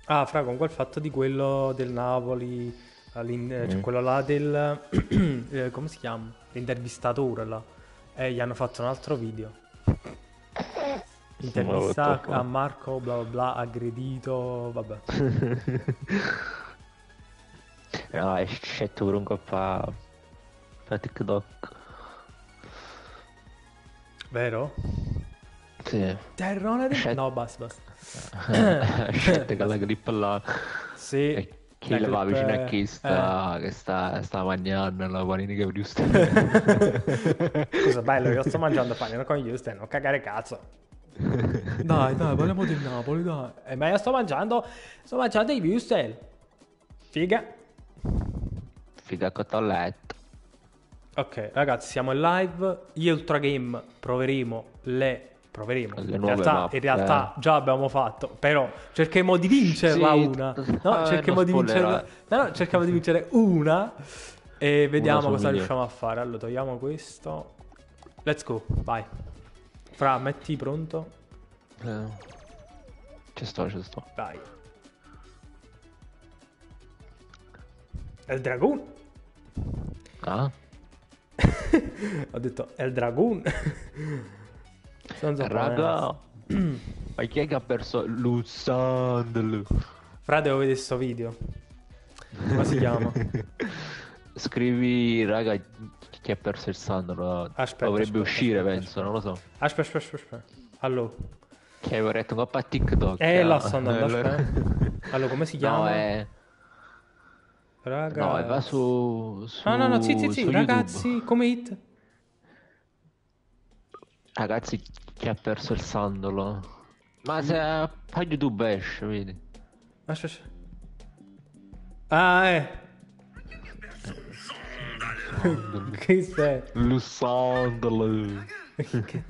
Ah, fra, con quel fatto di quello del Napoli, cioè Mm. quello là del... come si chiama? L'intervistatore là. E gli hanno fatto un altro video. Ma what the Intervista a fuck? Marco, bla bla bla, aggredito, vabbè. No, c'è pure un po' fa TikTok. Vero? Sì. Terrone del... C'è No, basta, basta. c'è che la Basta. clip là. Sì, E chi la la va clip... vicino a chi eh. sta mangiando la panini che giusto. Scusa, bello, io sto mangiando pane con Houston, non cagare cazzo. Dai, dai, parliamo del Napoli, dai. Ma io sto mangiando i Houston. Figa. Figa cotoletta. Ok, ragazzi, siamo in live. Io e Ultra Game proveremo. Le In nuove realtà, in mappe. realtà già abbiamo fatto, però cercheremo di vincerla Sì, una. No, non cerchiamo di vincerla. spoilerare. No, cerchiamo di vincere una e Una vediamo su un cosa milione. riusciamo a fare. Allora, togliamo questo. Let's go, vai. Fra, metti pronto. Eh, ci sto, ci sto. Vai. El Dragoon. Ah? Ho detto El Dragoon. Non so Raga, ma chi è che ha perso Lusandlo? Fra, devo vedere sto video. Come si chiama? Scrivi, raga, chi ha perso il sandalo? Dovrebbe uscire, penso, non lo so. Aspetta. Allora. Che avevo detto un po' a TikTok. Là sto andando, Allora... aspetta. Allora, come si No, chiama? No, va Ragazzi. su, No, su YouTube. ragazzi, come hit? Ragazzi, chi ha perso il sandalo? Ma se a YouTube esce, vedi? Aspetta. Ah, Sandalo. Che sei? Lo sandalo. Che...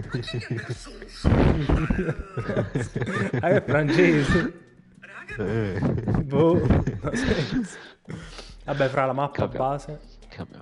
Ah, è francese. Boh, no senso. Vabbè, fra la mappa Capiamo. base. Capiamo.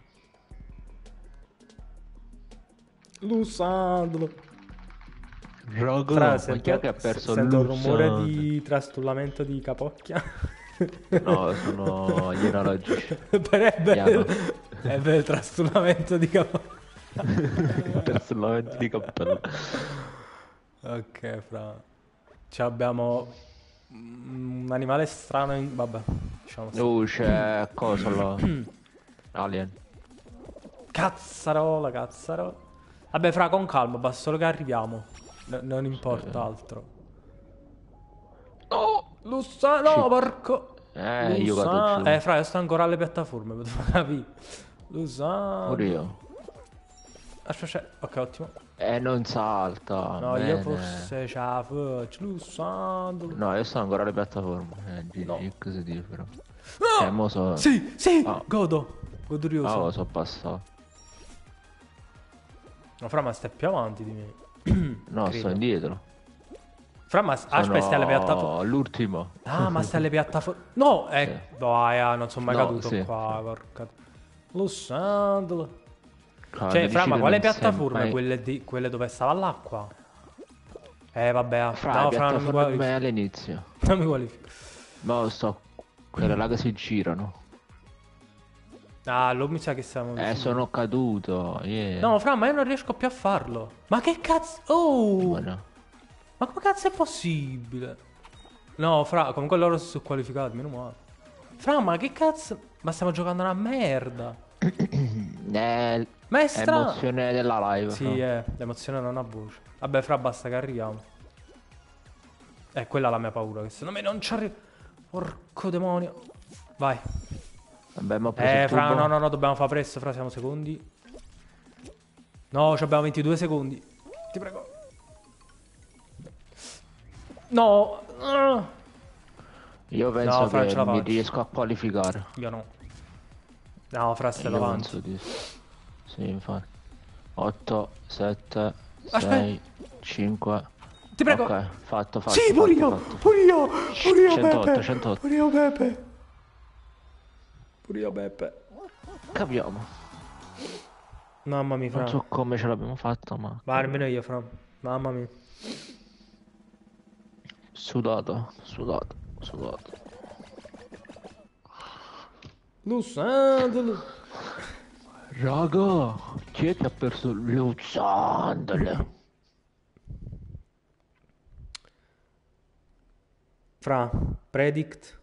Lusandolo. Raga, Fra, ma chi è che ha perso sento un rumore Lusandalo? di trastullamento di capocchia. No, sono gli enologici. Però Piano. è bello il trastullamento di capocchia. Personalmente di cappello. Ok, fra. Abbiamo un animale strano in... Vabbè, diciamo sta. C'è cosa là? Alien. Cazzarola. Vabbè, fra, con calma, basta solo che arriviamo. Non importa altro. Oh! No, porco. Io vado giù. Fra, io sto ancora alle piattaforme, potevo capire. Pure Lusando. io. Aspetta, ok, ottimo. Non salta, No, io bene. forse ce la faccio. Lusando. No, io sto ancora alle piattaforme. No. GG, cosa dire però. No! Mo so... Sì, Ah, godo. Godurioso. so passato. No, fra, ma stai più avanti di me. No, sto Credo. indietro. Fra, ma aspetta, stai alle piattaforme. Sono l'ultimo. Ah, ma stai alle piattaforme. No, Sì. vai, non sono mai No, caduto sì, qua, sì. porca. Lusando. Quando Cioè, fra, dici ma che quale non sei piattaforme? mai... Quelle dove stava l'acqua? Vabbè. Fra le No, fra, non mi piattaforme qualifico. all'inizio. Non mi qualifico. Ma sto... Quelle là che si girano. Ah, lo mi sa che siamo vicini. Sono caduto. Yeah. No, fra, ma io non riesco più a farlo. Ma che cazzo? Oh! Ma no. Ma come cazzo è possibile? No, fra, comunque loro si sono qualificati, meno male. Fra, ma che cazzo? Ma stiamo giocando una merda. Ma è strano. Emozione della live. Sì, l'emozione non ha voce. Vabbè, fra, basta che arriviamo. Quella è la mia paura, che secondo me non ci arrivo. Porco demonio. Vai. Vabbè, ma ho preso il Fra, tubo. no, dobbiamo fare presto, fra, siamo secondi. No, abbiamo 22 secondi. Ti prego. No. Io penso No, Fra, non che ce la mi faccio. riesco a qualificare. Io no. No, fra, stai Io davanti. penso di... Sì, infatti. 8, 7, Aspetta. 6, 5... Ti prego. Ok, fatto. Sì, pure io, fatto. pure io, 108, Peppe. 108. Pure io, Peppe. Pure io, Peppe. Capiamo. Mamma mia, Fra. Non so come ce l'abbiamo fatta, ma... Ma nemmeno io, Fra. Mamma mia. Sudato. Sudato. Los Angeles. Raga, chi è che ha perso lo sandalo? Fra, predict.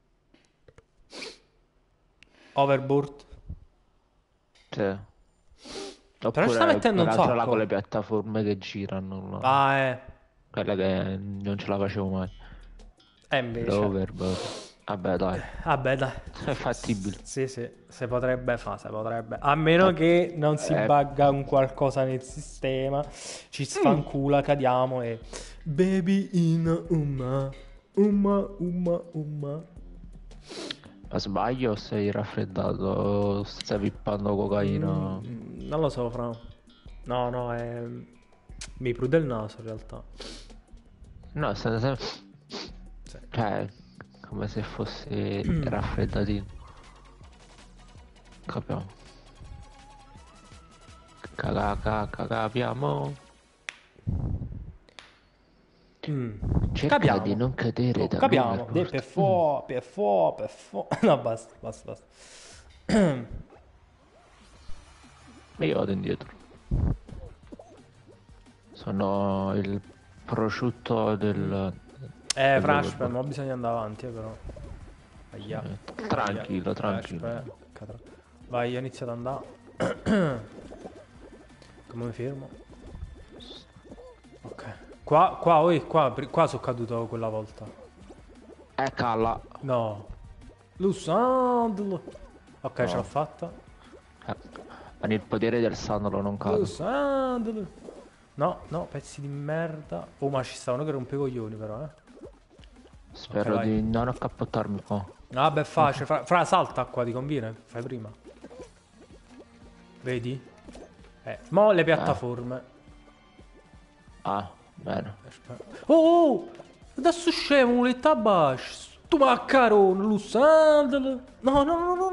Overboard. Sì. Però ci sta Oppure mettendo un quell'altra là con le sacco. piattaforme che girano là. Ah, Quella che non ce la facevo mai. invece. L'overboard. Vabbè dai, Vabbè, dai. è fattibile. Sì, sì, si potrebbe fare, si potrebbe. A meno che non si Eh, bugga un qualcosa nel sistema, ci sfancula, cadiamo e... Baby in umma. Ma sbaglio o sei raffreddato o stai pippando cocaina? Non lo so, Fra. No, no, mi prude il naso in realtà. No, Sì. cioè, come se fosse raffreddatino. Capiamo. Capiamo. Cerca Capiamo. di non cadere Oh, capiamo. dall'overboard. Per fo. No, basta. E io vado indietro. Sono il prosciutto del... Frash, ma bisogna andare avanti, però. Aia. Tranquillo, Aia. tranquillo. Aspetta. Vai, io inizio ad andare. Come mi fermo? Ok. Qua sono caduto quella volta. Calla. No. Lusandolo. Ok, No. ce l'ho fatta. Con il potere del sandalo non cado. Lusandolo. No, pezzi di merda. Oh, ma ci sta uno che rompe i coglioni, però, Spero Ok, di non accappottarmi qua. Vabbè, è facile. Fra, salta qua, ti conviene? Fai prima. Vedi? Mo le piattaforme. Ah, bene. Aspetta. Oh! Adesso scemo, muletta bash. Tu maccarone, Lusandolo. No,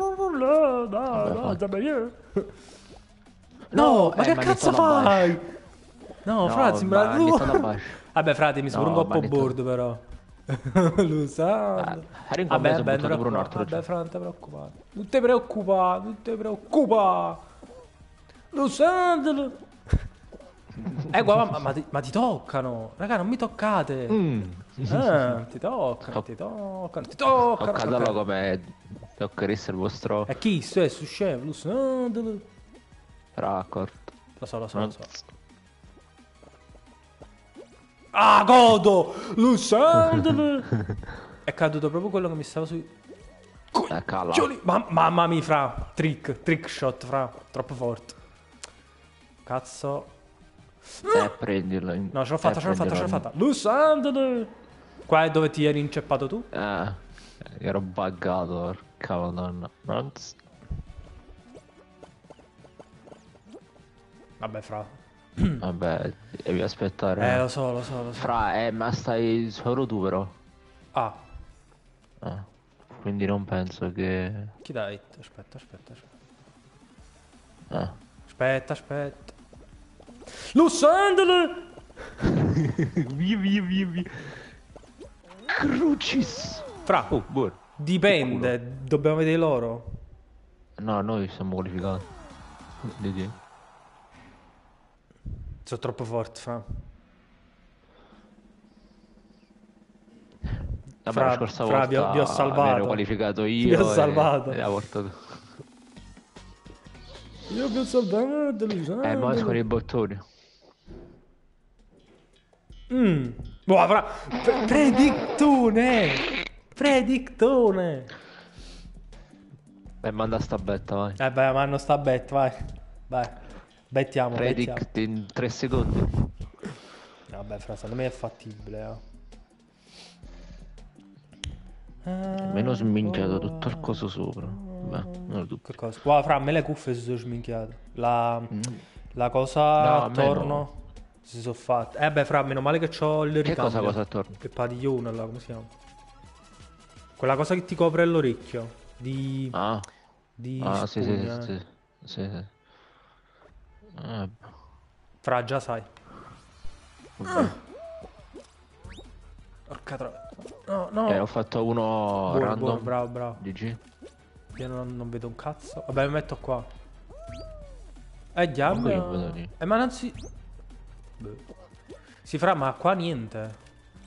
No, ma che ma cazzo iniziano a fai? No, fra, sembra... ma iniziano a bash. Vabbè, frate, mi sembra un No, po' ma iniziano... board, però. Lusandolo. Eri in comune, Vabbè, sono non buttato pure un altro. Vabbè, fra, non ti preoccupare. Non ti preoccupare. Lusandolo. Guarda, ma ti toccano. Raga, non mi toccate. Ti toccano. Ho cadato come toccherisse il vostro E chi? Su scemo, Lusandolo. raccord. Lo so. Ah, godo! Lusandolo. È caduto proprio quello che mi stava sui... Cala. Mamma mia, fra. Trick shot, fra. Troppo forte. Cazzo. Prendilo. No, ce l'ho fatta. Lusandolo. Qua è dove ti eri inceppato tu? Ero buggato, porca madonna. Vabbè, fra. Vabbè, devi aspettare. Lo so. Fra, ma stai solo tu però. Ah, Quindi non penso che... chi dà hit? Aspetta. Ah. Aspetta. Lusandolo. Via. Crucis. Fra. Oh, buono. Dipende, dobbiamo vedere loro. No, noi siamo qualificati. Di. Sono troppo forti, fra. Vabbè, la scorsa Fra, volta vi ho salvato. mi ero qualificato io Vi ho salvato. e ha portato... Io vi ho salvato, Lusandolo. Ma con i bottoni. Boh, fra. Predictone. Manda sta betta, vai. Beh, ma non sta bet, vai. Bettiamo. Predict in 3 secondi. Vabbè, fra, secondo me è fattibile, Almeno sminchiato tutto il coso sopra. Beh, non tutto. Che cosa? Qua, fra, a me le cuffie si sono sminchiate. La cosa No, a me attorno no. si sono fatte. Beh, fra, meno male che c'ho il Che ricambio. cosa attorno? Il padiglione là, come si chiama? Quella cosa che ti copre l'orecchio. Di Sì. spugna. Sì. Fra, già sai. Vabbè. Porca troia. No, no. Ho fatto uno Buono, random. buono, bravo, bravo. GG. Io non vedo un cazzo. Vabbè, mi metto qua. Manco io Diavolo. vedo lì. Ma non si... Boh. Si fra, ma qua niente.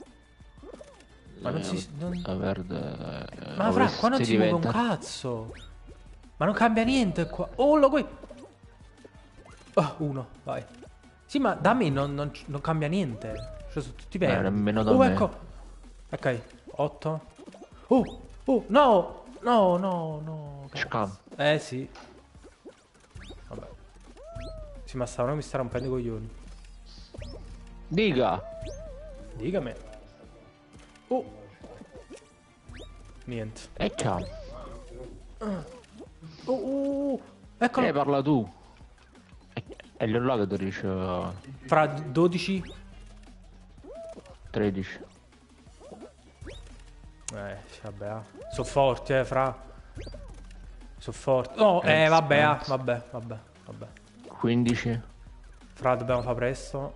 Ma non si... La verde. Ma fra, qua non si muove un cazzo. Ma non cambia niente qua. Oh, lo qui. Oh, uno, vai. Sì, ma da me non cambia niente. Cioè, sono tutti verdi. nemmeno da me. Ecco. Ok, 8. Oh, no. No. Scam. Sì. Vabbè. Sì, ma stavano mi sta rompendo i coglioni. Diga. Dicami. Oh. Niente. E ciao. Eccolo. Parla tu. È lì là che tu dici Fra 12. 13. Vabbè. Sono forti, fra. Sono forti. No, vabbè, vabbè. 15. Fra, dobbiamo fare presto.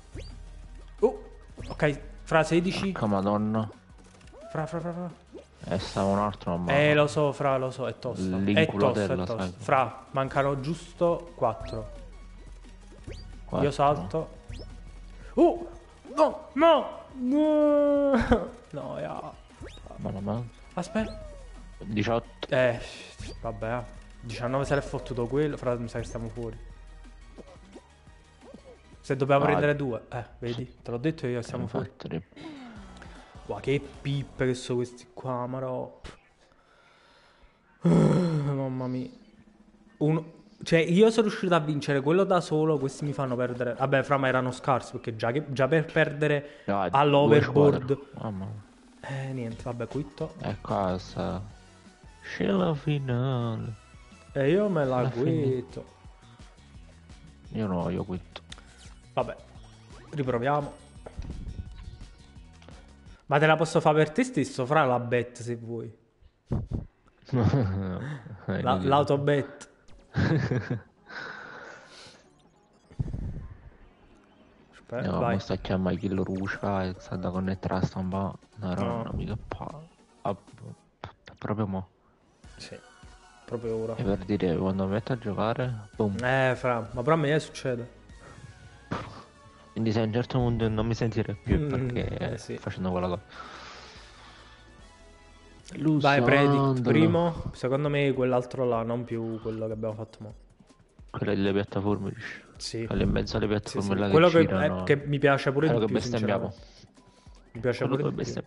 Ok, fra 16. Porca madonna. Fra. Stava un altro ma... Lo so, fra, lo so, è tosta. È tosta. sai. Fra, mancano giusto 4. Io salto. No. No, Ma. Aspetta. 18. Vabbè. 19 se l'è fottuto quello. Fra, mi sa che stiamo fuori. Se dobbiamo prendere 2. Vedi? Te l'ho detto io che siamo fuori. Wow, che pippe che sono questi qua, marò. Mamma mia. Cioè, io sono riuscito a vincere quello da solo, questi mi fanno perdere. Vabbè, fra ma erano scarsi, perché già per perdere all'overboard. Mamma. Niente, vabbè, quitto. E qua sta. Scena finale. E io me la quitto. Io no, io quitto. Vabbè, riproviamo. Ma te la posso fare per te stesso, fra la bet se vuoi. L'autobet. Aspetta, No, vai. ma sta chiamando Kill Ruscia e sta da connettere la stampa. No, mica proprio mo. Sì, proprio ora. E per dire, quando mi metto a giocare, boom. Fra, ma però a me succede. Quindi se a un certo punto non mi sentirei più perché sì. facendo quella cosa. Vai, predict primo. Secondo me quell'altro là, non più quello che abbiamo fatto mo. Quello delle piattaforme, dici? Sì. Quelle in mezzo alle piattaforme là quello che girano. che mi piace pure quello di che più, bestemmiamo. Mi piace Quello pure che di più.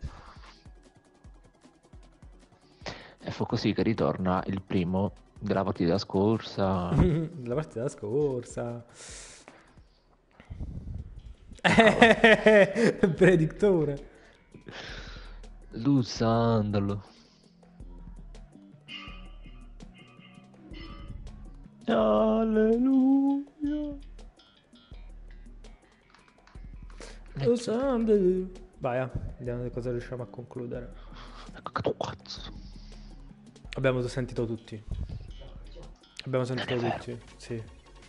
E fu così che ritorna il primo della partita scorsa. La partita scorsa. Predittore. Lusandolo. Alleluia. Lusandolo. Vai, vediamo cosa riusciamo a concludere. Che cazzo. Abbiamo sentito tutti. Sì.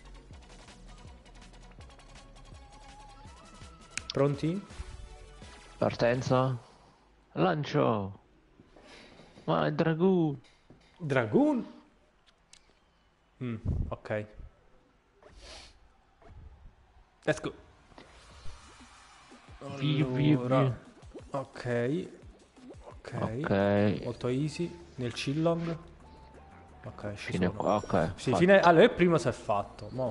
Pronti? Partenza. Lancio. Ma il Dragoon. Dragoon? Ok. Let's go. Via. Ok. Molto easy. Nel chillong. Ok, Fine qua, ok. Sì, fine... Allora, il primo si è fatto. Mo.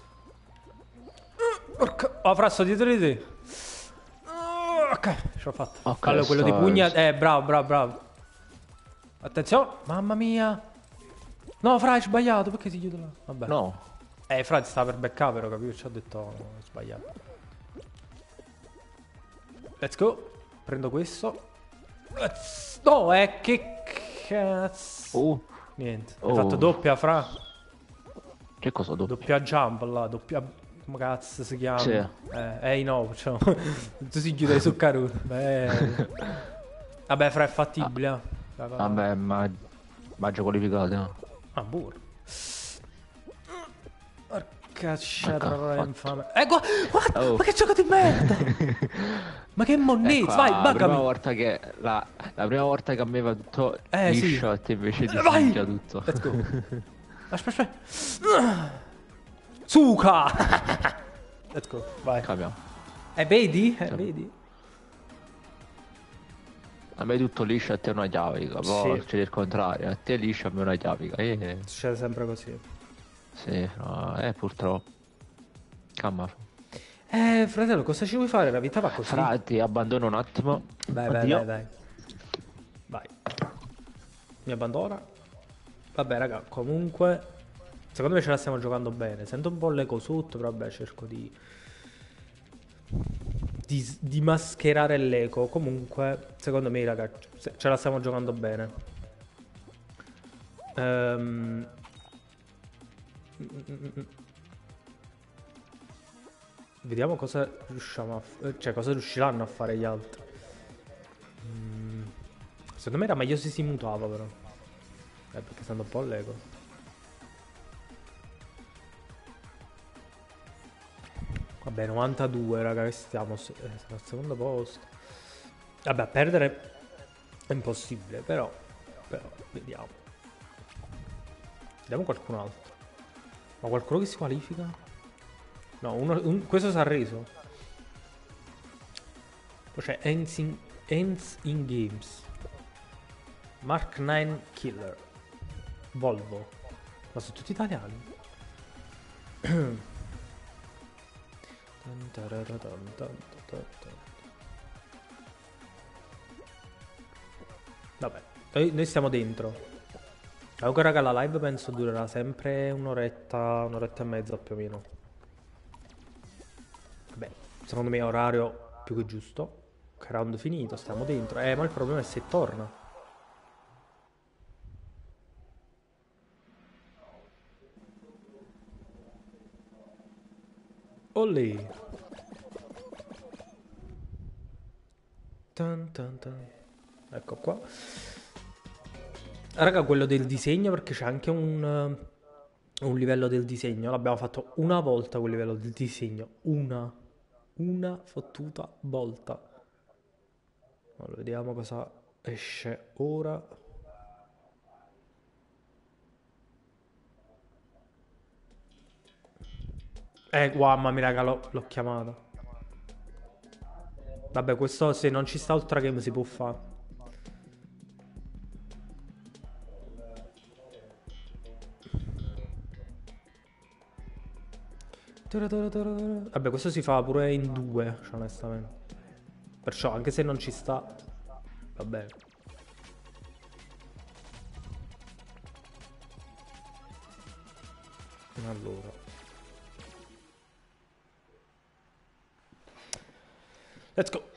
Frasso dietro di te. Ok, ce l'ho fatta. Ok, allora, quello di pugna... bravo. Attenzione. Mamma mia. No, Fra, hai sbagliato. Perché si chiude là? Vabbè. No. Fra, ti stava per beccare, però, capito? Ci ho detto, no, ho sbagliato. Let's go. Prendo questo. No, che cazzo. Niente. Hai fatto doppia, Fra. Che cosa doppia? Doppia jump là, doppia... Come cazzo si chiama? Sì. No, cioè, tu si chiude su Caruso. Vabbè, Fra, è fattibile. Vabbè, ma già qualificato. Ah, burro. Cacciatore infame. Guarda, Oh. ma che gioco di merda! Ma che monnezza, Ecco, vai, la prima buggami! volta che la prima volta che a me va tutto Sì. liscio, a te invece ti Vai! singia tutto. Let's go. Aspetta, aspetta. Suca! Let's go, vai. Capiamo. Vedi? Vedi? A me tutto liscio, a te una chiavica. Poi Sì, succede il contrario, a te liscio, a me una chiavica. succede sempre così. Sì, no, purtroppo. Camma. Fratello, cosa ci vuoi fare? La vita va così. Fra, ti abbandono un attimo. Vai, vai, Addio. vai, vai. Vai. Mi abbandona. Vabbè, raga, comunque... Secondo me ce la stiamo giocando bene. Sento un po' l'eco sotto, però vabbè, cerco di mascherare l'eco. Comunque, secondo me, raga, ce la stiamo giocando bene. Vediamo cosa riusciamo a cioè, cosa riusciranno a fare gli altri. Secondo me era meglio se si mutava, però. Perché stanno un po' l'eco. Vabbè, 92, raga, che stiamo al secondo posto. Vabbè, a perdere è impossibile, però vediamo. Vediamo qualcun altro. Ma qualcuno che si qualifica? No, questo si è arreso. Poi c'è Ends in Games. Mark 9 Killer. Volvo. Ma sono tutti italiani? Vabbè, noi stiamo dentro. Comunque raga, la live penso durerà sempre un'oretta e mezza più o meno. Vabbè, secondo me è orario più che giusto. Che round finito, stiamo dentro. Ma il problema è se torna. Olè. Ecco qua. Raga, quello del disegno, perché c'è anche un livello del disegno. L'abbiamo fatto una volta quel livello del disegno. Una fottuta volta. Allora, vediamo cosa esce ora. Mamma mia, raga, l'ho chiamato. Vabbè, questo se non ci sta Ultra Game si può fare. Vabbè, questo si fa pure in due, cioè, onestamente. Perciò, anche se non ci sta, va bene. Allora. Let's go.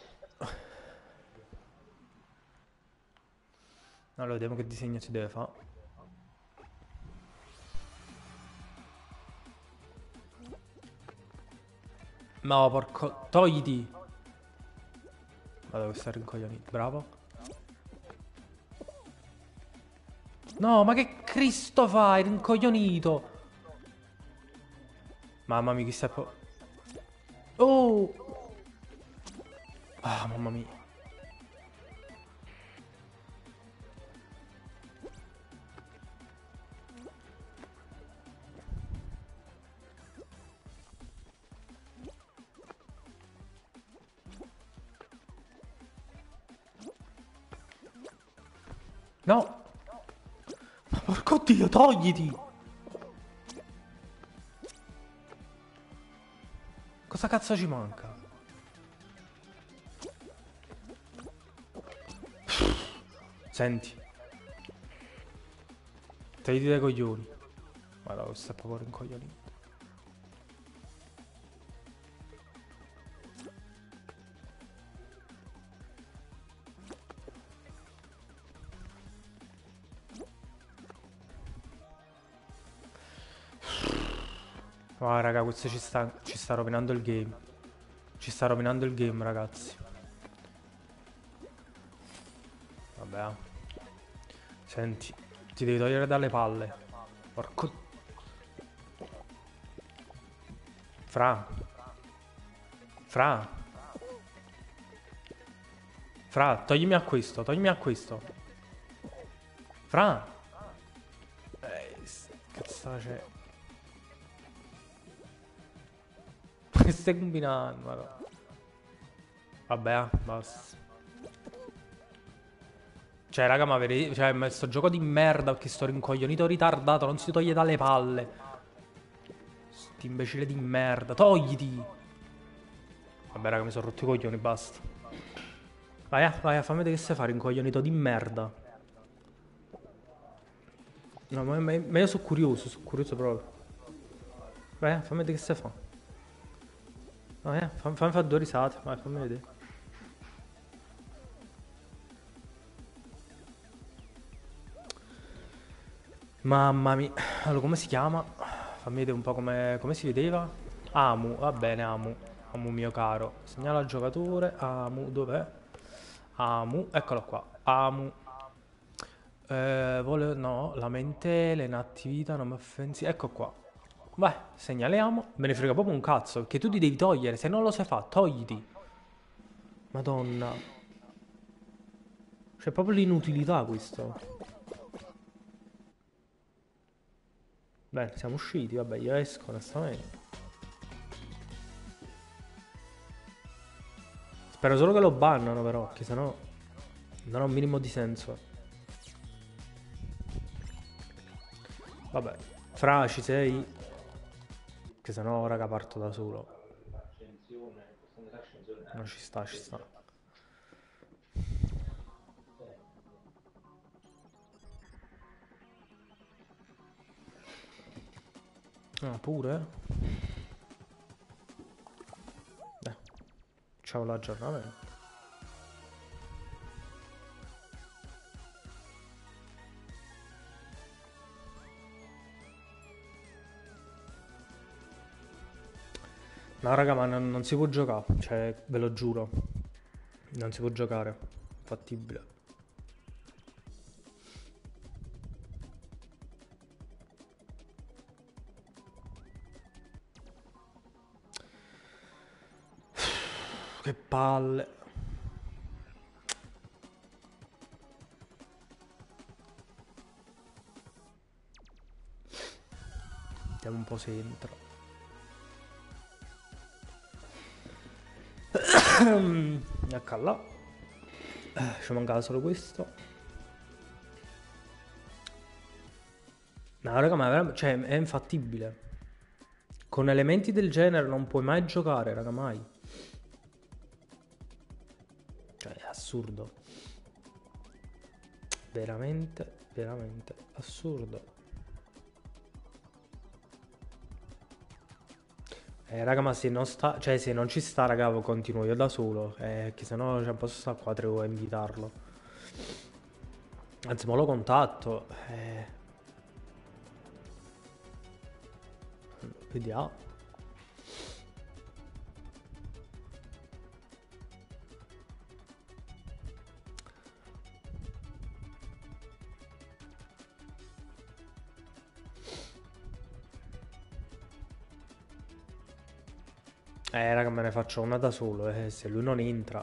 Allora, vediamo che disegno si deve fare. No, porco... Togliti! Vado, questo è rincoglionito. Bravo. No, ma che Cristo fai, rincoglionito? Mamma mia, chi sta... Oh! Ah, mamma mia. No! Ma porco Dio, togliti! Cosa cazzo ci manca? Senti. Togliti dai coglioni. Guarda, questo è proprio rincoglionito. No, raga, questo ci sta rovinando il game. Ci sta rovinando il game, ragazzi. Vabbè. Senti, ti devi togliere dalle palle. Porco... Fra. Fra. Fra, toglimi acquisto, toglimi acquisto. Fra. Cazzo c'è? Che stai combinando? Madonna. Vabbè, basta. Cioè, raga, ma vedi, cioè, ma sto gioco di merda perché sto rincoglionito ritardato, non si toglie dalle palle. Sti imbecille di merda, togliti! Vabbè, raga, mi sono rotto i coglioni, basta. Vai, fammi vedere che sei fa, rincoglionito di merda. No, ma io sono curioso proprio. Vai, fammi vedere che sei fa. Vai, fammi fare due risate, vai, fammi vedere. Mamma mia. Allora, come si chiama? Fammi vedere un po' come si vedeva. Amu, va bene, Amu. Amu mio caro. Segnala il giocatore. Amu, dov'è? Amu, eccolo qua. Amu. No, lamentele, inattività, non offensi. Ecco qua. Vai, segnaliamo. Me ne frega proprio un cazzo. Perché tu ti devi togliere. Se non lo sai fare, togliti. Madonna. C'è proprio l'inutilità questo. Bene, siamo usciti, vabbè, io esco onestamente. Spero solo che lo bannano però, che sennò non ha un minimo di senso. Vabbè, Fra, ci sei? Che sennò raga parto da solo. No, ci sta, ci sta. Ah, pure? Ciao l'aggiornamento. No raga, ma non si può giocare, cioè ve lo giuro. Non si può giocare. Fattibile. Che palle. Vediamo un po' se entra. Ecco là. Ci mancava solo questo. No raga, ma veramente, cioè, è infattibile. Con elementi del genere non puoi mai giocare, raga, mai. Cioè, è assurdo. Veramente, veramente assurdo. Raga, ma se non sta, cioè se non ci sta, raga, continuo io da solo. Che se no non posso stare qua 3 ore a invitarlo. Anzi, ma lo contatto. Vediamo. Raga, me ne faccio una da solo. Se lui non entra.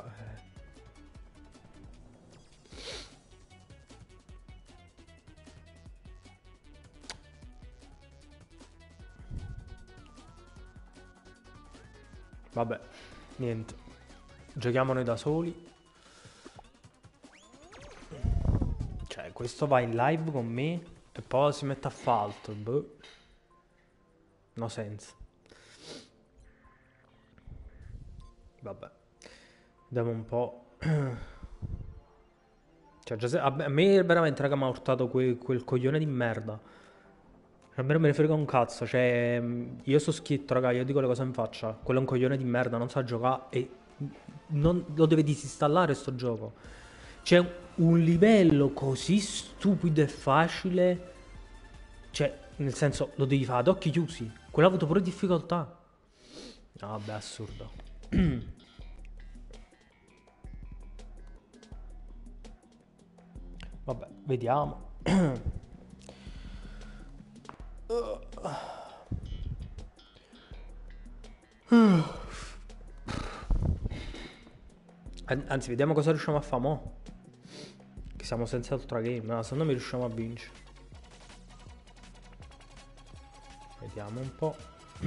Vabbè, niente. Giochiamo noi da soli. Cioè, questo va in live con me e poi si mette a fare altro. Boh. No senso. Vabbè. Vediamo un po'. Cioè, già a me veramente, raga, mi ha urtato quel coglione di merda. A me non me ne frega un cazzo. Cioè, io sto schitto, raga, io dico le cose in faccia. Quello è un coglione di merda, non sa giocare e lo deve disinstallare sto gioco. C'è un livello così stupido e facile. Cioè, nel senso, lo devi fare ad occhi chiusi. Quello ha avuto pure difficoltà. No, vabbè, assurdo. Vabbè, vediamo. Anzi, vediamo cosa riusciamo a fare mo'. Che siamo senza ultra game. No, secondo me riusciamo a vincere. Vediamo un po'.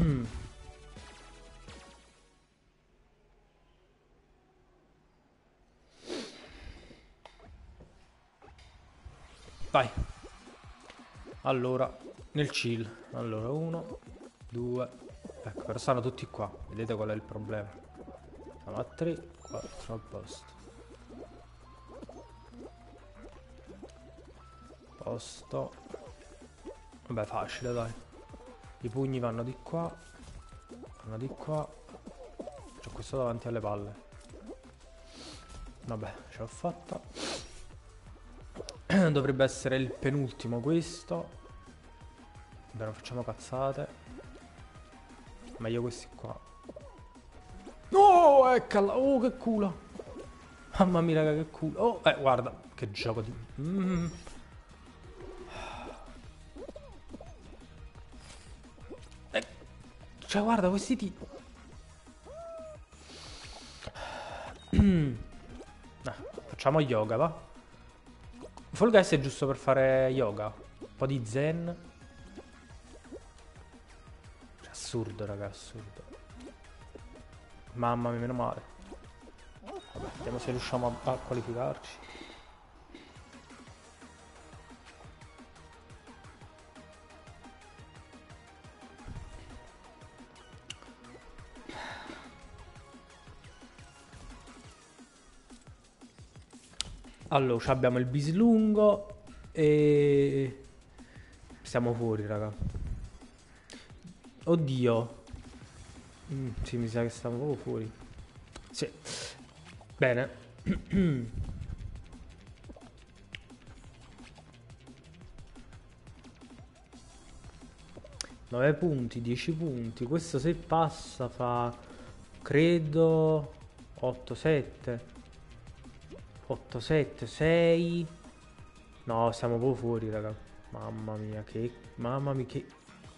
Vai. Allora, nel chill. Allora, 1, 2. Ecco, però stanno tutti qua. Vedete qual è il problema? Siamo a 3, 4 a posto. Posto. Vabbè, facile, dai. I pugni vanno di qua. Vanno di qua. C'ho questo davanti alle palle. Vabbè, ce l'ho fatta. Dovrebbe essere il penultimo questo. Vabbè, non facciamo cazzate. Meglio questi qua. No, eccola. Oh, che culo. Mamma mia, raga, che culo. Oh, guarda, che gioco di... Cioè, guarda, questi tipi... facciamo yoga, va? Fall Guys è giusto per fare yoga. Un po' di zen. Cioè, assurdo, raga, assurdo. Mamma mia, meno male. Vabbè, vediamo se riusciamo a qualificarci. Allora, abbiamo il bislungo e... Siamo fuori, raga. Oddio. Sì, mi sa che stiamo proprio fuori. Sì. Bene. 9 punti, 10 punti. Questo se passa fa... Credo... 8, 7... 8, 7, 6. No, siamo proprio fuori, raga. Mamma mia, che... Mamma mia, che...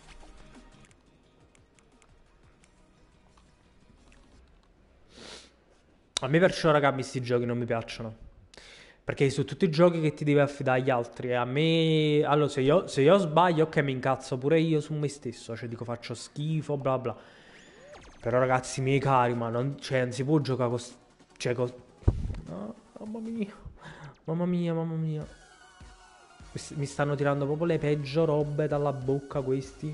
A me perciò, raga, questi giochi non mi piacciono. Perché su tutti i giochi che ti devi affidare agli altri. A me... Allora, se io sbaglio, ok, mi incazzo pure io su me stesso. Cioè, dico, faccio schifo, bla bla. Però, ragazzi, miei cari, ma non... Cioè, non si può giocare con... Cioè, con... No. Mamma mia, mamma mia, mamma mia. Mi stanno tirando proprio le peggio robe dalla bocca questi.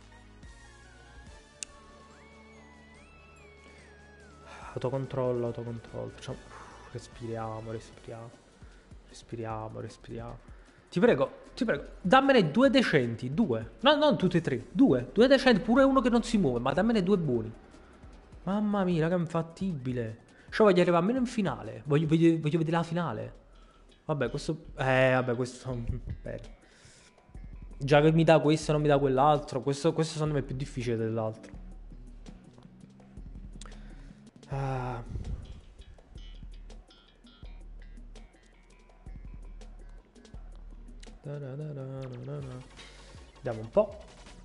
Autocontrollo, autocontrollo. Facciamo... Respiriamo, respiriamo. Respiriamo, respiriamo. Ti prego, dammene 2 decenti, 2. No, non tutti e 3, 2. 2 decenti, pure uno che non si muove, ma dammene 2 buoni. Mamma mia, raga, è infattibile. Cioè voglio arrivare almeno in finale. Voglio vedere la finale. Vabbè, questo... vabbè, questo... Bene. Già che mi dà questo e non mi dà quell'altro. Questo secondo me è più difficile dell'altro. Vediamo un po'.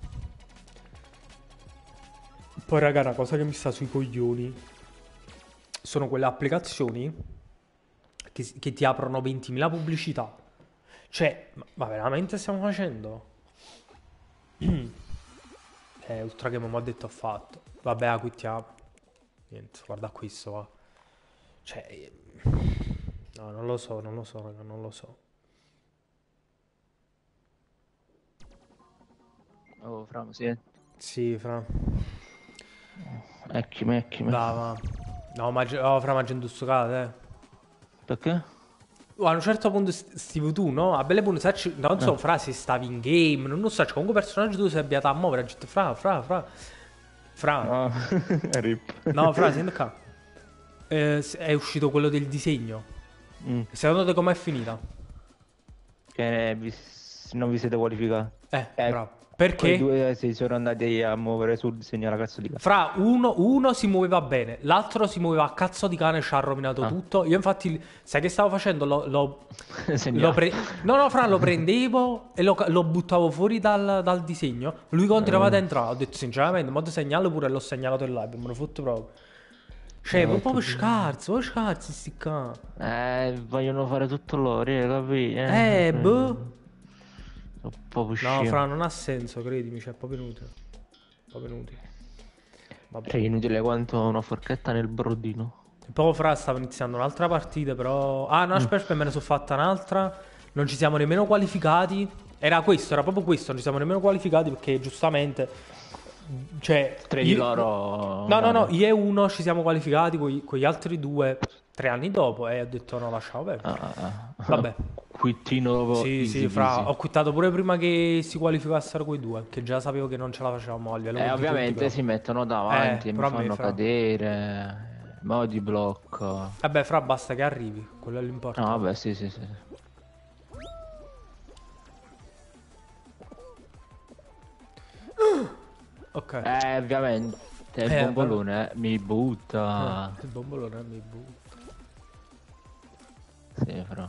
Poi raga, una cosa che mi sta sui coglioni sono quelle applicazioni che ti aprono 20.000 pubblicità. Cioè, ma veramente stiamo facendo? Ultra Game mi ha detto ho fatto. Vabbè, acquittiamo. Niente, guarda questo qua. Cioè... No, non lo so, raga, non lo so. Oh, Fra, sì. Sì, Fra. Ecchimi. Va. No, ma Fra, ma gente stucata, Perché? A un certo punto stivi tu, no? A belle punto, non so, Fra, se stavi in game, non lo so, c'è comunque personaggio tu sei abbiato a muovere, gente, Fra. No, rip. No, Fra, senti qua. È uscito quello del disegno. Secondo te com'è finita? Che non vi siete qualificati. Bravo. Poi Perché? due si sono andati a muovere sul disegno della cazzo di cane. Fra uno si muoveva bene, l'altro si muoveva a cazzo di cane e ci ha rovinato Ah, tutto. Io infatti, sai che stavo facendo? segnale. No, no, Fra, lo prendevo e lo buttavo fuori dal disegno. Lui continuava ad entrare. Ho detto sinceramente, mo te segnalo pure e l'ho segnalato in live, me lo fotto proprio. Cioè, proprio scarso, sti qua. Vogliono fare tutto loro, capi? Boh. Sono proprio No, scemo. Fra, non ha senso, credimi, cioè, è proprio inutile. Proprio inutile. Vabbè. Cioè, inutile quanto una forchetta nel brodino. E poi Fra stava iniziando un'altra partita, però... Ah, no, aspetta, me ne sono fatta un'altra. Non ci siamo nemmeno qualificati. Era questo, era proprio questo. Non ci siamo nemmeno qualificati perché giustamente... Cioè... Tre di loro. No, no, no, io e uno ci siamo qualificati con gli altri due 3 anni dopo e ho detto no, lasciamo perdere. Vabbè. Quittino proprio Sì, easy sì, Fra, peasy. ho quittato pure prima che si qualificassero quei due, che già sapevo che non ce la facevamo a livello di punti, Ovviamente però. si mettono davanti e mi però a me, fanno Fra. cadere. Modi blocco. Vabbè, Fra, basta che arrivi, quello è No, l'importante. vabbè, sì, sì, sì. Ok. Ovviamente. Il bombolone mi butta. Il bombolone mi butta. Sì, però.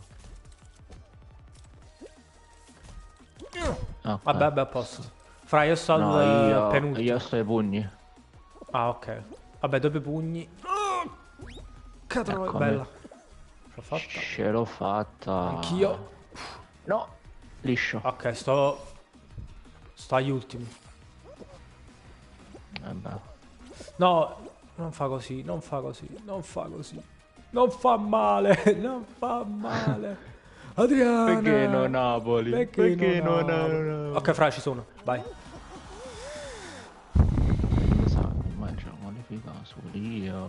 Ok. Vabbè, vabbè, a posto. Fra, io sto No, al penultimo. io sto ai pugni. Ah, ok. Vabbè, dopo i pugni. Cazzo, Eccomi. bella. L'ho fatta. Ce l'ho fatta. Anch'io. No, liscio. Ok, sto agli ultimi. Vabbè. No, non fa così, non fa così, non fa così. Non fa male, non fa male. Adriana. Perché no Napoli? Perché no non Napoli? Napoli? Ok, Fra, ci sono. Vai. Mi sa che ormai c'è qualifica solo io.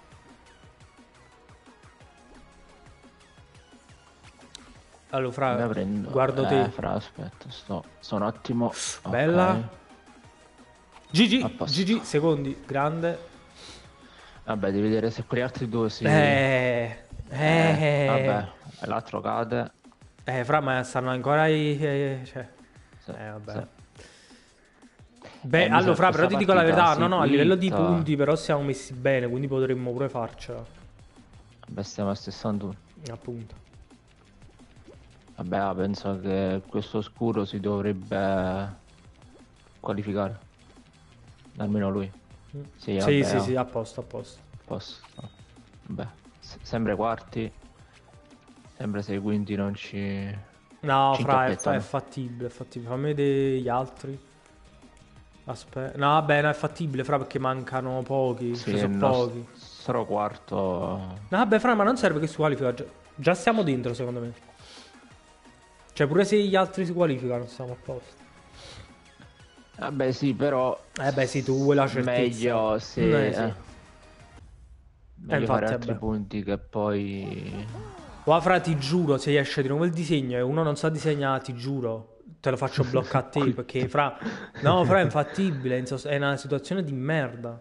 Allora, Fra, Me prendo. guardo te. Fra, aspetta, sto un attimo. Ok. Bella. A GG, posto. GG, secondi, grande. Vabbè, devi vedere se quegli altri due si. Vabbè, l'altro cade. Fra, ma stanno ancora cioè. Sì, Vabbè. sì. Beh, Mi allora, sa Fra, però questa ti dico la partita verità, si no, a livello di quitta. punti però siamo messi bene, quindi potremmo pure farcela, Vabbè, stiamo a 61. appunto. Vabbè, penso che questo scuro si dovrebbe qualificare. Almeno lui. Sì, Sì, vabbè, sì, sì, a posto, a posto. posso. Vabbè, sempre quarti. Sempre se i quinti non ci. No, Ci Fra, intoppettano. è fattibile, è fattibile. Fammi vedere gli altri. Aspetta. No, vabbè, no, è fattibile, Fra, perché mancano pochi, Sì, ci il sono pochi. nostro quarto. No, vabbè, Fra, ma non serve che si qualifica, già stiamo dentro, secondo me. Cioè, pure se gli altri si qualificano, stiamo a posto. Vabbè, sì, però. Beh, sì, tu vuoi la certezza. Meglio se. Sì. Meglio infatti, fare altri vabbè. punti che poi. Guarda, Fra, ti giuro, se esce di nuovo il disegno e uno non sa disegnare, ti giuro, te lo faccio bloccare a te, perché Fra... No, Fra, è infattibile, è una situazione di merda.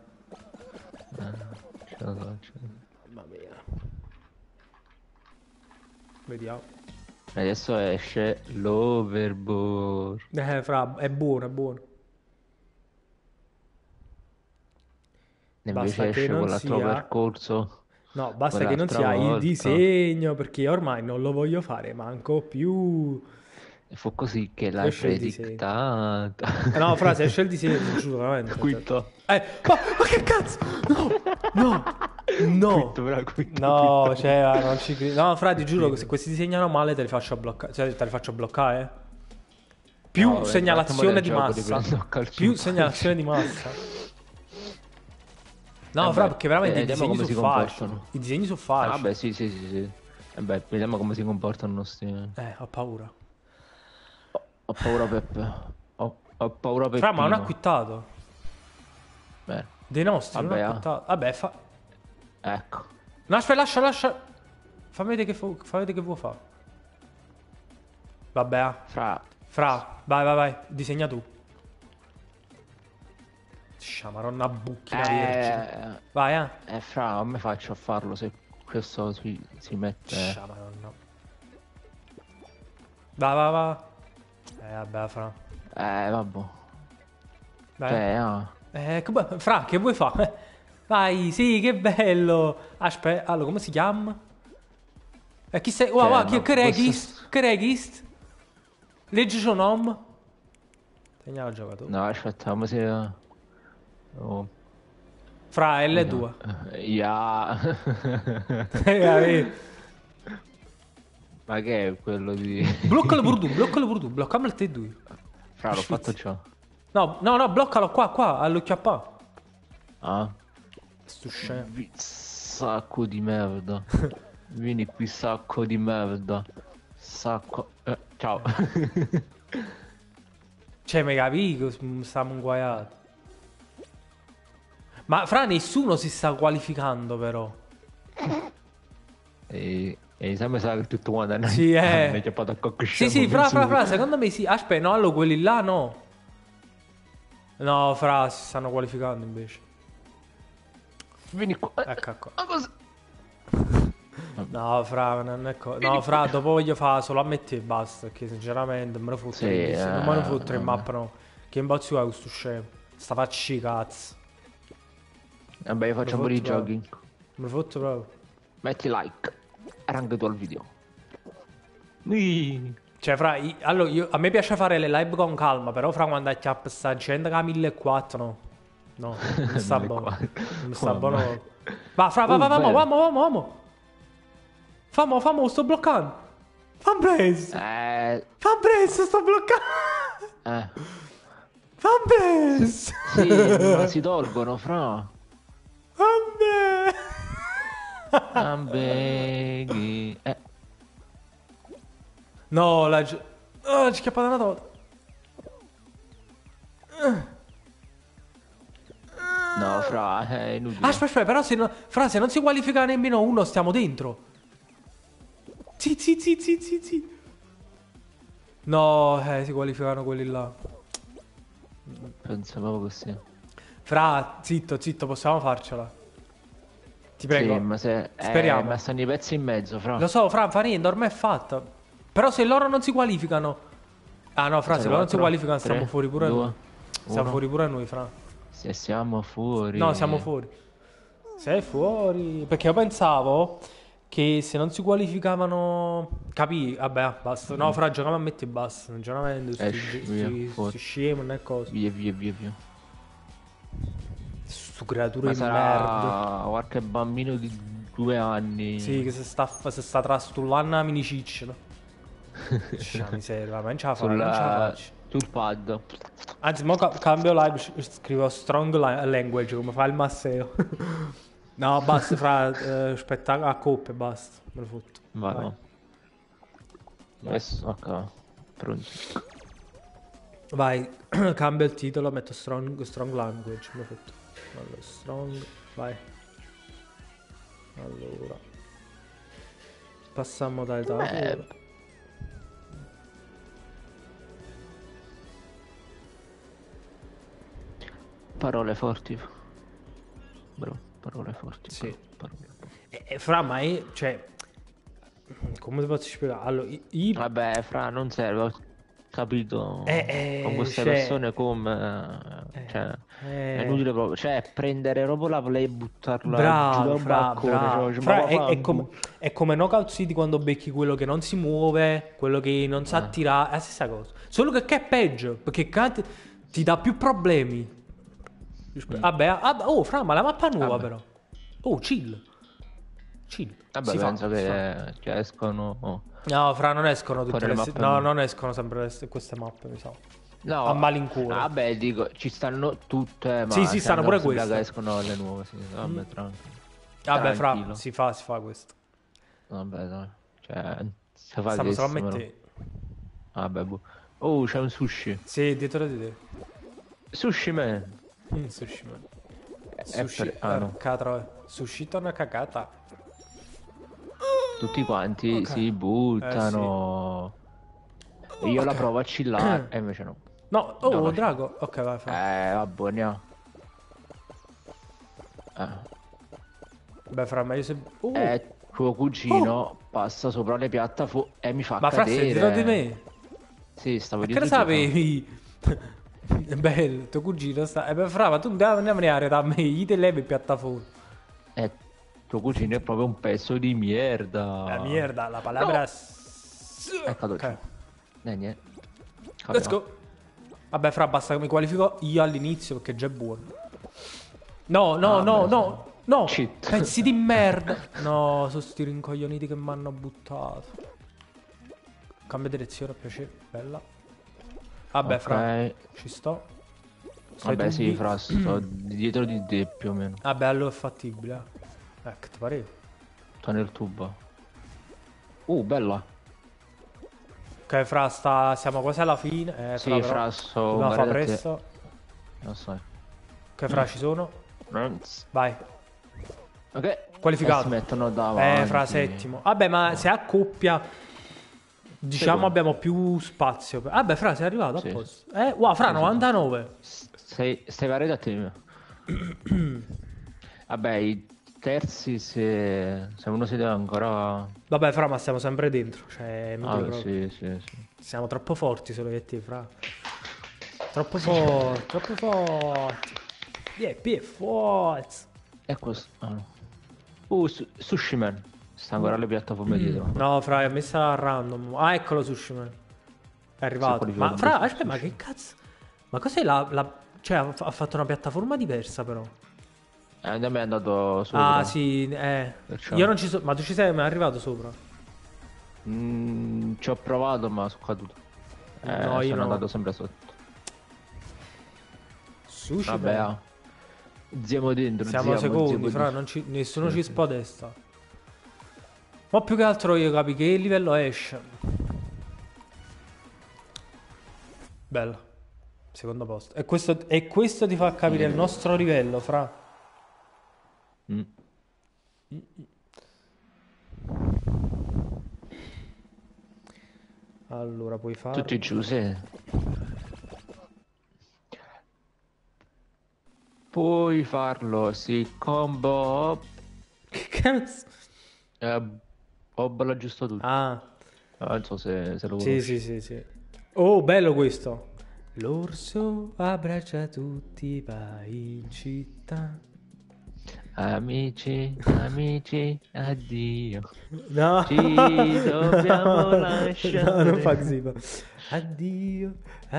Mamma mia. Vediamo. Adesso esce l'overboard. Fra, è buono, è buono. E Basta invece che esce non con l'altro sia... percorso. No, basta che non quell'altra sia il volta. disegno, perché ormai non lo voglio fare manco più. E fu così che l'hai Esce il disegno. predittata. No, Fra, se esce il disegno, ti giuro, veramente. Quinto. Ma che cazzo? No, no, Quinto, però, quinto, no, quinto. cioè, non ci credo. No, Fra, ti giuro che se questi disegnano male te li faccio bloccare. Cioè, te li faccio bloccare. Più No, vabbè, segnalazione di trattiamo del gioco, massa. li prendo a calci Più in segnalazione di massa. No, Vabbè, Fra, perché veramente i vediamo disegni come sono si facili. comportano. I disegni sono Ah, facili. vabbè, sì, sì, sì, sì. Vabbè, vediamo come si comportano i nostri. Ho paura. Ho paura Peppe. Ho paura Peppino. Fra, ma non ha quittato. Beh, Dei nostri, Vabbè, non ha quittato. Vabbè, ecco. No, aspetta, lascia. Fammi vedere che vuoi fare. Vabbè, Fra, vai, disegna tu. Maronna bucchina vergine. Vai, Fra, come faccio a farlo se questo si mette. Maronna. Va. Vabbè, Fra. Vabbè. Dai. Cioè, Fra, che vuoi fare? Vai, sì, che bello. Aspetta, allora, come si chiama? Chi sei? Wow, cioè, che ma regist? Che regist? Leggi il suo nome? Segnala il giocatore. No, aspetta, come si... Oh, Fra L2. yeah. Capì? Ma che è quello di... Bloccalo pure tu, bloccalo pure tu. Bloccamelo te due. Fra, l'ho fatto ciò. No, no, no, bloccalo qua, all'occhiappa. Ah, Sto scemo. sacco di merda. Vieni qui, sacco di merda. Sacco... ciao. Cioè, mi capi che stiamo inguaiati. Ma fra nessuno si sta qualificando però. E mi sa che tutto quanto hanno Sì, chiappato a Sì, sì, fra, secondo me sì. Aspetta, no, allora quelli là no. No, fra, si stanno qualificando invece. Vieni qua. Ecco qua. Ma cosa? No, fra, non è no, fra, dopo voglio fare solo a me e te e basta. Perché sinceramente me ne fotto. Sì, non me ne fotto in no. mappa no. Che imbozzo è questo scemo. Sta facci cazzo. Vabbè, facciamo pure i giochi. Me ne fotto proprio. Metti like. Era anche tu al video. Ui. Cioè, fra, allora, a me piace fare le live con calma, però fra quando è chiappa sta gente che ha 1400, no. No, non sta buono. Non sta buono. Va, fra, vamo. Famo, sto bloccando. Fa presto. Fa presto, sto bloccando. Fa presto. Sì, ma si tolgono, fra. Vabbè. Ambeghi. No, ci è schiappata una volta. No, fra, è inutile. Aspetta, però se non si qualifica nemmeno uno, stiamo dentro. Sì. No, si qualificano quelli là. Pensavo così. Fra, zitto, possiamo farcela. Ti prego. Sì, ma se... Speriamo. ma stanno i pezzi in mezzo, fra. Lo so, fra, fa niente, ormai è fatta. Però se loro non si qualificano... Ah no, fra, se loro non si qualificano stiamo fuori pure noi. Siamo fuori pure noi, fra. Se siamo fuori... No, siamo fuori. Sei fuori. Perché io pensavo che se non si qualificavano... Capì? Vabbè, basta. No, fra, giochiamo a metti e basta. Non giocano sti scemi, non è cosa. Via. Su creature Ma di sarà merda. qualche bambino di 2 anni. Sì, che si sta trastullando a mini cicciolo. C'è miseria, ma non ce la faccio. Sul pad. Anzi, mo cambio live, scrivo strong language come fa il Masseo. No, basta, fra spettacolo a coppe, basta. Me lo fotto. Vai. No. Adesso, ok. Pronti. Vai, cambio il titolo, metto strong language. Me lo fotto. Allora, strong, vai. Allora. Passa a modalità. Parole forti. Bro, parole forti. Sì. Parole forti. Fra, ma è, cioè, come ti posso spiegare? Allora, Vabbè, fra, non serve, ho capito. Con queste persone come... cioè, è inutile proprio. Cioè, prendere proprio la play e buttarla bravo, giù dal balcone. Cioè, è come Knockout City quando becchi quello che non si muove, quello che non sa tirare, è la stessa cosa. Solo che è peggio, perché ti dà più problemi. Vabbè, oh, fra, ma la mappa è nuova però. Oh, chill. Vabbè, si penso fa. che escono... No, fra, non escono tutte le le... mappe. No, non escono sempre queste mappe, mi sa. No, a malincuore. Vabbè, dico, ci stanno tutte, ma... Sì, stanno pure queste. Che escono le nuove, sì. Vabbè, tranquillo. Vabbè, fra, si fa questo. Vabbè, dai. Cioè, se fa Stiamo questo, solo a mettere... Vabbè, oh, c'è un sushi. Sì, dietro di te. Sushi man. Sushi man. Sushi, no. Sushi torna cagata. Tutti quanti si buttano. Sì. Io la provo a chillare e invece no. No, no, Drago. Ok, vai, fai. Vabbè, andiamo. Beh, fra me io se... tuo cugino passa sopra le piattaforme e mi fa cadere. Ma fra, sei dietro di me? Sì, stavo dietro di te. Che sapevi? È bello, tuo cugino sta... beh, fra, ma tu non devi venire da me, gli te levi il piattaforma. Tuo cugino è proprio un pezzo di merda. La merda, la palabra... No. Ecco, ok. Niente. Let's go. Vabbè, fra, basta che mi qualifico io all'inizio perché già è buono. No, Cheat. pezzi di merda. No, sono sti rincoglioniti che mi hanno buttato. Cambia direzione, a piacere, bella. Vabbè, Ok. fra, ci sto. Vabbè, sì, fra, sto dietro di te più o meno. Vabbè, allora è fattibile. Ecco, ti pare? Sto nel tubo. Bella. Ok, fra, siamo quasi alla fine. Sì, fra, dobbiamo fare presto. Non so. Ok, fra, ci sono. Vai. Ok. Qualificato. Si mettono davanti. Fra, settimo. Vabbè, ma se a coppia, diciamo, abbiamo più spazio. Vabbè, fra, sei arrivato Sì. a posto. Wow, fra, 99. Stai pari da te. Vabbè, i terzi se uno si deve ancora... Vabbè, fra, ma stiamo sempre dentro. Cioè, sì. siamo troppo forti, solo che te, fra. Troppo forti, troppo forti. È forti. E questo... Ah, no. Sushi Man. Sta ancora alle piattaforme dietro. No, fra, è messa a random. Ah, eccolo, Sushi Man. È arrivato. Ma, fra, aspetta, ma che cazzo? Ma cos'è cioè, ha fatto una piattaforma diversa, però. Da me è andato sopra. Ah, sì, io non ci sono... Ma tu ci sei mai arrivato sopra? Ci ho provato, ma sono caduto. No, io sono no. andato sempre sotto. Sushi, vabbè, Ziamo dentro. Siamo secondi, fra, nessuno ci spodesta. Ma più che altro io capi che livello esce. Bello. Secondo posto. E questo ti fa capire il nostro livello, fra. Allora, puoi fare... Tutti giù, sì. Puoi farlo, sì, combo. Che cazzo? Bob l'ha giusto tutto. Ah. Non so se lo conosci. Sì. Oh, bello questo. L'orso abbraccia tutti, vai in città. Amici, addio. No. Ci dobbiamo lasciare. No, non fa così. Addio,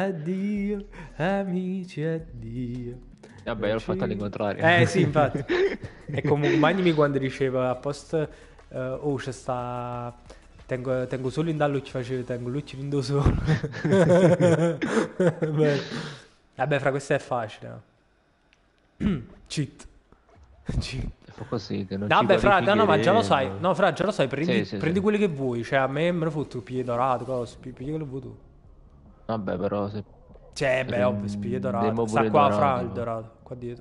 amici, addio. Vabbè, l'ho fatta all'incontrario. Sì, infatti. E comunque, immagini quando diceva a post, c'è sta... Tengo solo in dallo ci facevo, tengo lui ci rindo solo. Vabbè, fra questo è facile. Cheat. Fa così che non vabbè, ci fra, no, ma già lo sai. qualificheremo. No, fra, già lo sai, prendi Sì. quelli che vuoi. Cioè, a me lo fotto spiglie dorato, cosa, spiglie che lo vuoi tu. Vabbè, però se... Cioè, beh, ovvio, spiglie dorato. Devo Sta pure qua, dorato. fra, il dorato, qua dietro.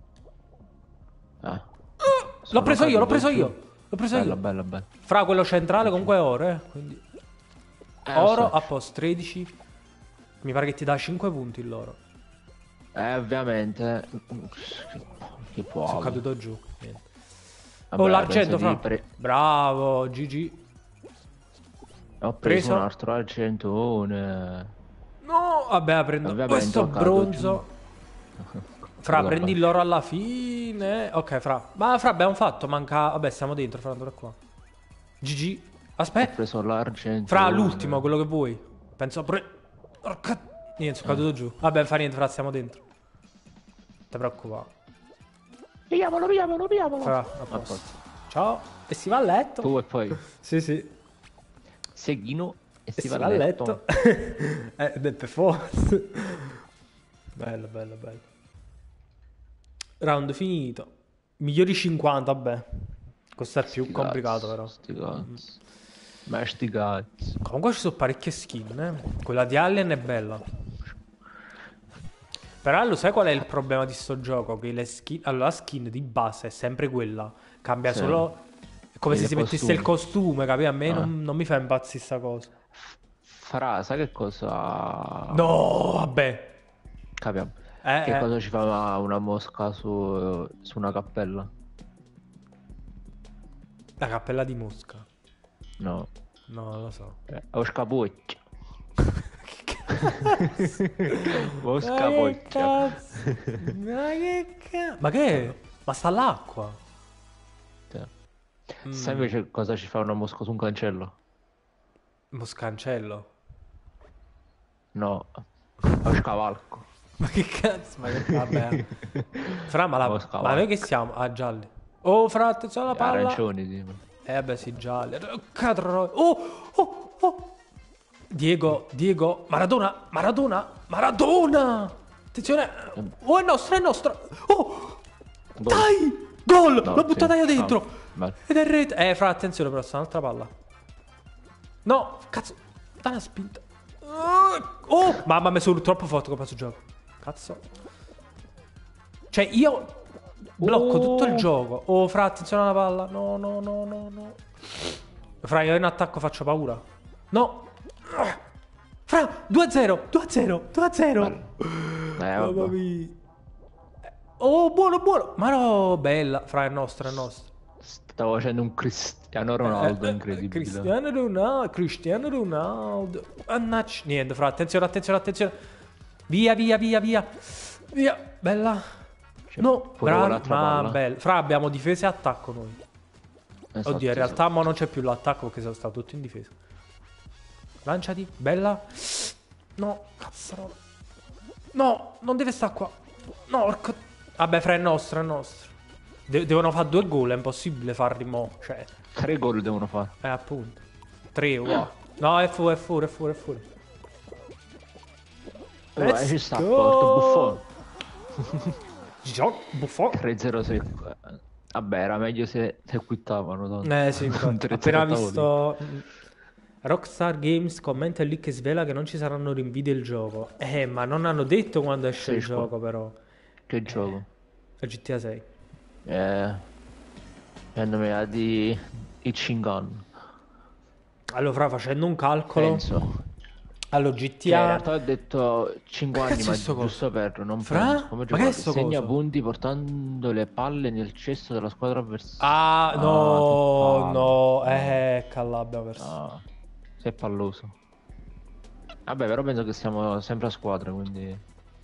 L'ho preso io. L'ho preso io. Bello. Fra, quello centrale comunque è oro, quindi... oro a posto, 13. Mi pare che ti dà 5 punti l'oro. Ovviamente. Che può. Sono caduto giù. Niente. Vabbè, l'argento, penso fra. Bravo, GG. Ho preso un altro argentone. No, vabbè, prendo Ovviamente questo bronzo. Fra, prendi l'oro alla fine. Ok, fra. Ma fra, abbiamo fatto, manca... Vabbè, siamo dentro, fra, andare qua. GG. Aspetta. Ho preso l'argento. Fra, l'ultimo, quello che vuoi. Penso Porca... Niente, sono caduto giù. Vabbè, fa niente, fra, siamo dentro. Non ti preoccupare. Pigliamolo. Fra, a posto. Ciao. E si va a letto. Tu e poi. Sì. Seghino e Si va a letto. Per forza. Bello. Round finito. Migliori 50, vabbè. Questo è più complicato, però. Ma sti cazzi. Comunque ci sono parecchie skin, Quella di Alien è bella. Però lo sai qual è il problema di sto gioco? Che le skin... Allora, la skin di base è sempre quella. Cambia solo... È come se si mettesse il costume, capi? A me non mi fa impazzire sta cosa. Fra, sai che cosa... No, vabbè. Capiamo. Che cosa ci fa una mosca su una cappella? La cappella di Mosca. No. No, non lo so. Ho scappuccio. Che Mosca poccia. Ma che è? Ma sta all'acqua. Sai invece cosa ci fa una mosca su un cancello? Moscancello? No, lo scavalco. Ma che cazzo? Ma che vabbè. Fra, ma Mosca noi che siamo? Ah, gialli. Oh, fra, attenzione alla palla. Arancioni, sì. Vabbè, sì, gialli. Oh. Diego. Maradona. Attenzione. Oh, è nostra. Oh, Gol. dai. Gol. No, L'ho buttata io dentro. Vale. Ed è rete. Fra, attenzione, però, sta un'altra palla. No, cazzo. Dai una spinta. Oh, mamma mia, sono troppo forte con questo gioco. Cazzo. Cioè, io blocco tutto il gioco. Oh, fra, attenzione alla palla. No. Fra, io in attacco faccio paura. No. Fra, 2-0. Mamma mia. Oh, buono. Ma no, bella. Fra, è nostra. Stavo facendo un Cristiano Ronaldo incredibile. Cristiano Ronaldo. Niente, fra, attenzione. Via. Bella. No, bravo. Ma bella. Fra, abbiamo difesa e attacco noi. Esatto, Oddio, in realtà ma non c'è più l'attacco perché sono stato tutto in difesa. Lanciati, bella. No, cazzo. No, non deve stare qua. No, vabbè, fra, è nostro. Devono fare 2 gol, è impossibile farli mo. Cioè, 3 gol devono fare. Appunto. 3, wow. No, è fuori. Ci sta, porto Buffon. 3-0-7. Vabbè, era meglio se quittavano. Sì, appena visto Rockstar Games commenta lì che svela che non ci saranno rinvii del gioco. Ma non hanno detto quando esce il gioco, però. Che gioco? La GTA 6. Hanno messo di Chingan. Allora, fra, facendo un calcolo. Penso. Allora, GTA. Cioè, in realtà ho detto 5 anni, ma giusto per non fra? come Ma che è sto segna coso? punti portando le palle nel cesto della squadra avversaria. Ah, no. Calabria perso. Sei palloso. Vabbè, però penso che siamo sempre a squadra, quindi.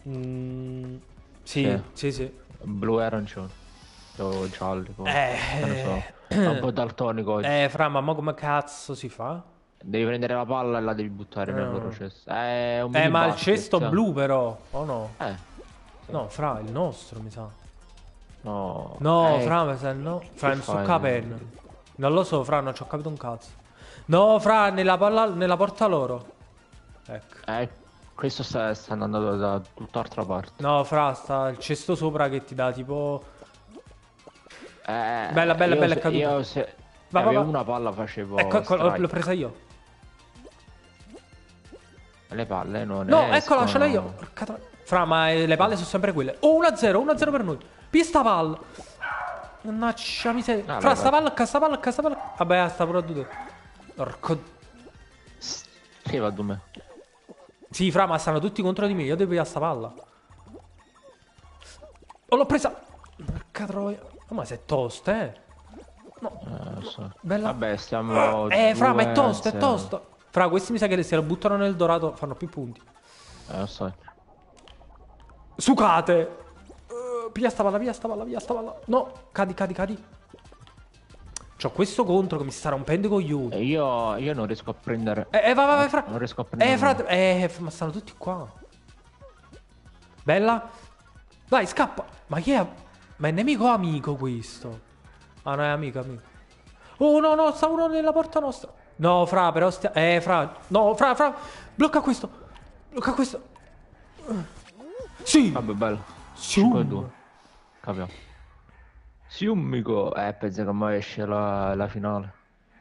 Sì. Blu e arancione. O gialli, non lo so. È un po' daltonico oggi. Fra, ma mo come cazzo si fa? Devi prendere la palla e la devi buttare nel loro cesto. È un ma il basket, cesto blu però, o no? Sì. No, fra, il nostro mi sa. No. Fra, mi sa no. Fra, non so capendo. Non lo so, fra, non ci ho capito un cazzo. No, fra, nella porta loro. Ecco. Questo sta andando da tutt'altra parte. No, fra, sta il cesto sopra che ti dà tipo. Bella, è caduta. Io se avevo una palla facevo. Ecco, l'ho presa io. Le palle non No, escono. eccola, ce l'ho io. Fra, ma le palle sono sempre quelle. Oh, 1-0 per noi. Pista palla. Mannaggia miseria. Fra, sta palla. Vabbè, sta pure a 2. Porco. Che va a me? Sì, fra, ma stanno tutti contro di me. Io devo pigliare sta palla. Oh, l'ho presa. Porca troia. Ma sei tosta, No. So. Bella. Vabbè, stiamo. Fra, ma è tosta. Fra, questi mi sa che se lo buttano nel dorato fanno più punti. Lo so. Sucate. Piglia sta palla. No, cadi. C'ho questo contro che mi sta rompendo i coglioni. Io non riesco a prendere. Vai, fra. Non riesco a prendere. Ma stanno tutti qua. Bella. Vai, scappa. Ma chi è? Ma è nemico o amico questo? Ah, no, è amico. Oh, no, sta uno nella porta nostra. No, fra, però fra. No, fra. Blocca questo. Sì. Vabbè, bello. 5-2. Capiamo. Siummico. Penso che mai esce la finale.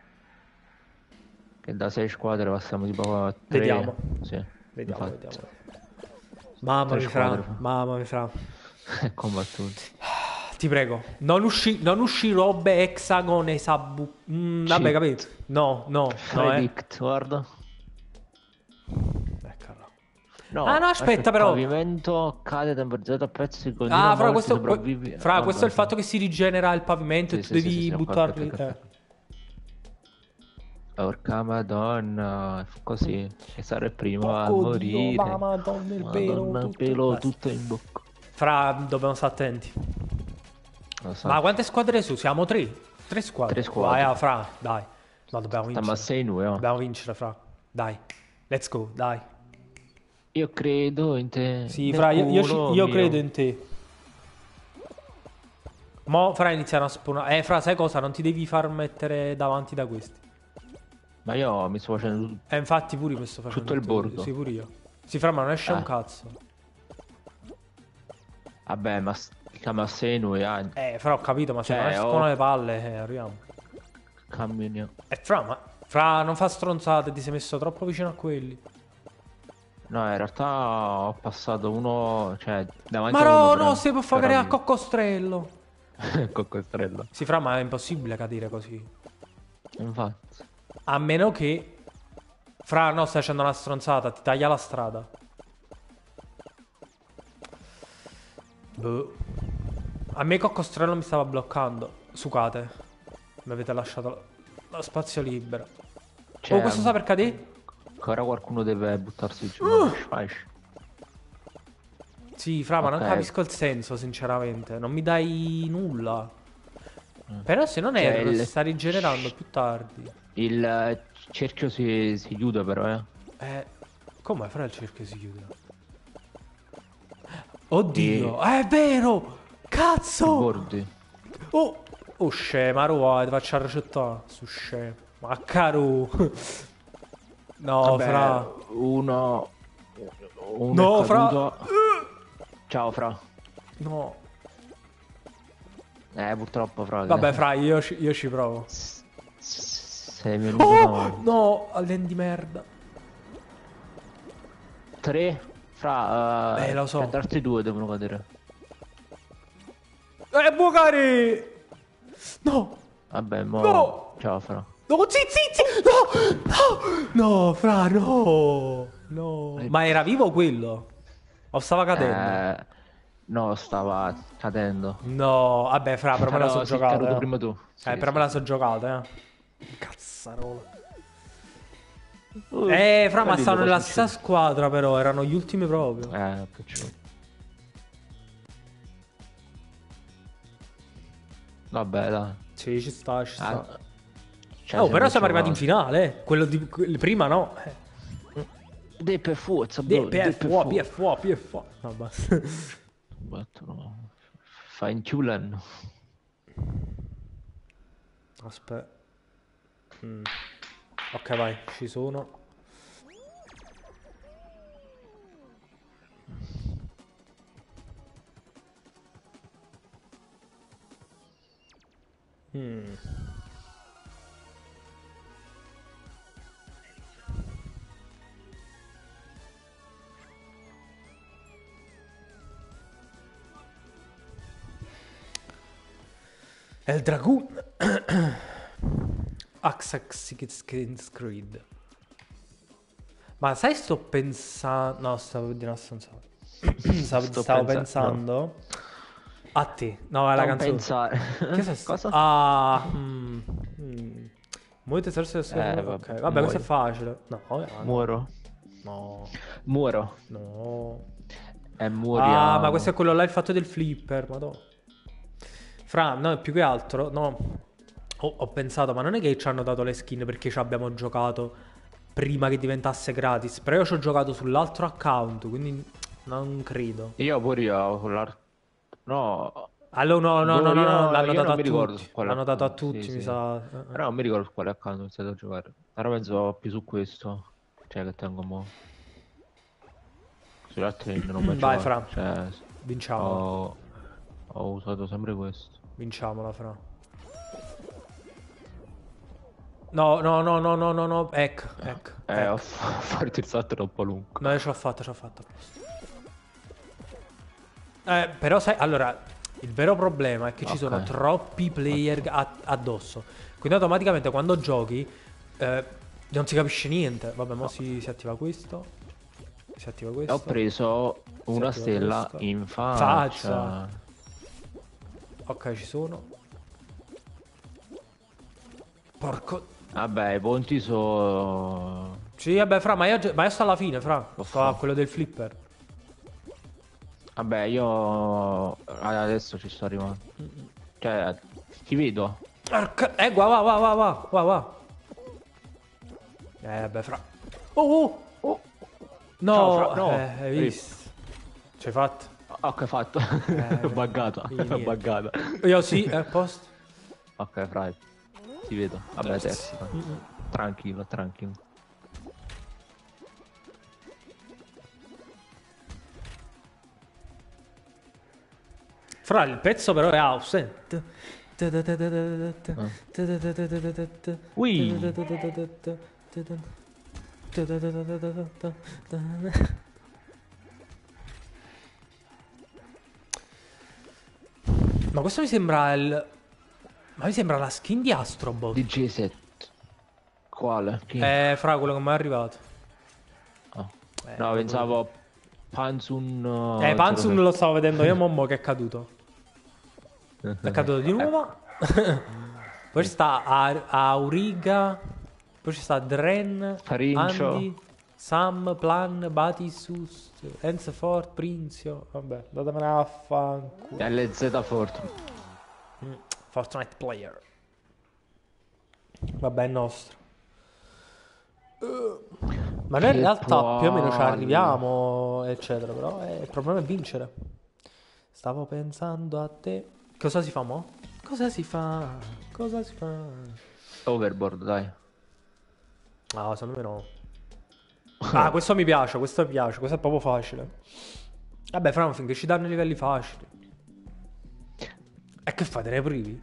Che da 6 squadre passiamo tipo a 3. Vediamo. Sì. Vediamo. Mamma mia, fra. È combattuto. Ti prego, non usci robe Hexagon e Sabu. Vabbè, capito? No. Predict, guarda. Eccola. No, aspetta però. Il pavimento cade temporizzato a pezzi con fra, questo è il fatto che si rigenera il pavimento e tu devi buttarli. Porca madonna, così, e sarà il primo a Porco morire. Dio, madonna, il Madonna, pelo, pelo tutto in bocca. Fra, dobbiamo stare attenti. Lo so. Ma quante squadre su? Siamo tre? Tre squadre. Tre squadre. Vai, Fra, dai. No, dobbiamo vincere. Stiamo a 6 noi, oh. Dobbiamo vincere, Fra. Dai. Let's go, dai. Io credo in te. Sì, Fra, io credo in te. Mo, Fra, iniziano a spawnare. Fra, sai cosa? Non ti devi far mettere davanti da questi. Ma io mi sto facendo infatti pure io mi sto facendo tutto il bordo. Sì, pure io. Sì, Fra, ma non esce un cazzo. Vabbè, ma stiamo a 6 noi, Fra, ho capito, ma se non escono le palle, arriviamo. Camminiamo. Fra, non fa stronzate, ti sei messo troppo vicino a quelli. No, in realtà ho passato uno, cioè, davanti Ma a uno. no, si può fare a coccostrello. Coccostrello. Sì, Fra, ma è impossibile cadere così. Infatti. A meno che... Fra, no, stai facendo una stronzata, ti taglia la strada. Boh. A me Coccostrello mi stava bloccando. Sucate. Mi avete lasciato lo spazio libero. Cioè, oh, questo sta per cadere? Ancora qualcuno deve buttarsi giù. Sì, Fra, ma non capisco il senso, sinceramente. Non mi dai nulla. Però se non erro, si sta rigenerando più tardi. Il cerchio si chiude però, come Fra il cerchio si chiude? Oddio, è vero! Cazzo! Bordi. Oh, scema, ruoi, ti faccio la ricetta. Su scema. Ma caro. No, vabbè, Fra. Uno no, Fra. Ciao, Fra. No. Purtroppo, Fra. Vabbè, Fra, io ci provo. Sei venuto no, all'end di merda. 3. Fra, lo so. altri 2 devono cadere. Bucari! No! Vabbè, mo... No! Ciao, Fra. No, zitti! No, Fra, no! No. Ma era vivo quello? O stava cadendo? No, stava cadendo. No, vabbè, Fra, però me la so giocata. Prima tu. Sì, però me la so giocata, Cazzarola. Fra, ma stanno nella stessa squadra, però. Erano gli ultimi proprio. Che vabbè, dai. Sì, ci sta. Però siamo arrivati in finale, Quello di prima no. Dei per forza, PF. No, basta. Fine Tulen. Aspetta. Ok, vai, ci sono. El Dragoon. Assassin's Creed. Ma sai, sto pensando... No, stavo di una stronzata. Stavo pensando... No. A te. No, è la canzone. Pensare. Che sei cosa? Muovete verso ok. Vabbè, questo è facile. No, muoro. No. Muoro. No. Moriamo. Ma questo è quello là, il fatto del flipper, madonna. Fra, no, più che altro, no. Ho pensato, ma non è che ci hanno dato le skin perché ci abbiamo giocato prima che diventasse gratis. Però io ci ho giocato sull'altro account, quindi non credo. Io pure con l'altro. No. Allora no, l'hanno dato a tutti. L'hanno dato a tutti, mi sa. Però non mi ricordo su quale account ho iniziato a giocare. Però penso più su questo. Cioè che tengo mo'. Sugli altri non ho mai Vai, giocato. Fra. Cioè, vinciamo. Ho usato sempre questo. Vinciamola, Fra. No. Ecco. Ho fatto il salto troppo lungo. No, io ci ho fatto. Però sai, allora, il vero problema è che ci sono troppi player addosso. Quindi automaticamente quando giochi non si capisce niente. Vabbè, mo si attiva questo. Ho preso una stella in faccia. Ok, ci sono. Porco. Vabbè, i ponti sono... Sì, vabbè, fra, ma io sto alla fine, fra. Sto a quello del flipper. Vabbè, io adesso ci sto arrivando. Cioè, ti vedo. Qua. Vabbè, fra. Oh. No, ciao, fra, no. Hai visto? Ci hai fatto? Ok, fatto. Buggata. Buggata. Io sì, a posto. Ok, fra. Ti vedo. Vabbè, terzi. Tranquillo. Fra, il pezzo però è house. Ui. Ma questo mi sembra il... Ma mi sembra la skin di Astrobot. DJ set. Quale? Chi? Fra, quello che mi è arrivato. Oh. No, pensavo Panzun. Panzun lo stavo vedendo io, mommo che è caduto. È caduto di nuovo. Poi ci sta Auriga. Poi ci sta Dren, Farincio. Andy, Sam, Plan, Batisus, Ensford, Prinzio. Vabbè, datemene a fanculo. LZ Fortune. Fortnite player. Vabbè, è nostro. Ma noi in realtà più o meno ci arriviamo, eccetera. Però il problema è vincere. Stavo pensando a te. Cosa si fa mo? Cosa si fa? Overboard, dai. Ah, secondo me no. Ah, questo mi piace, questo è proprio facile. Vabbè, fra, finché ci danno i livelli facili. E che fai, te ne privi?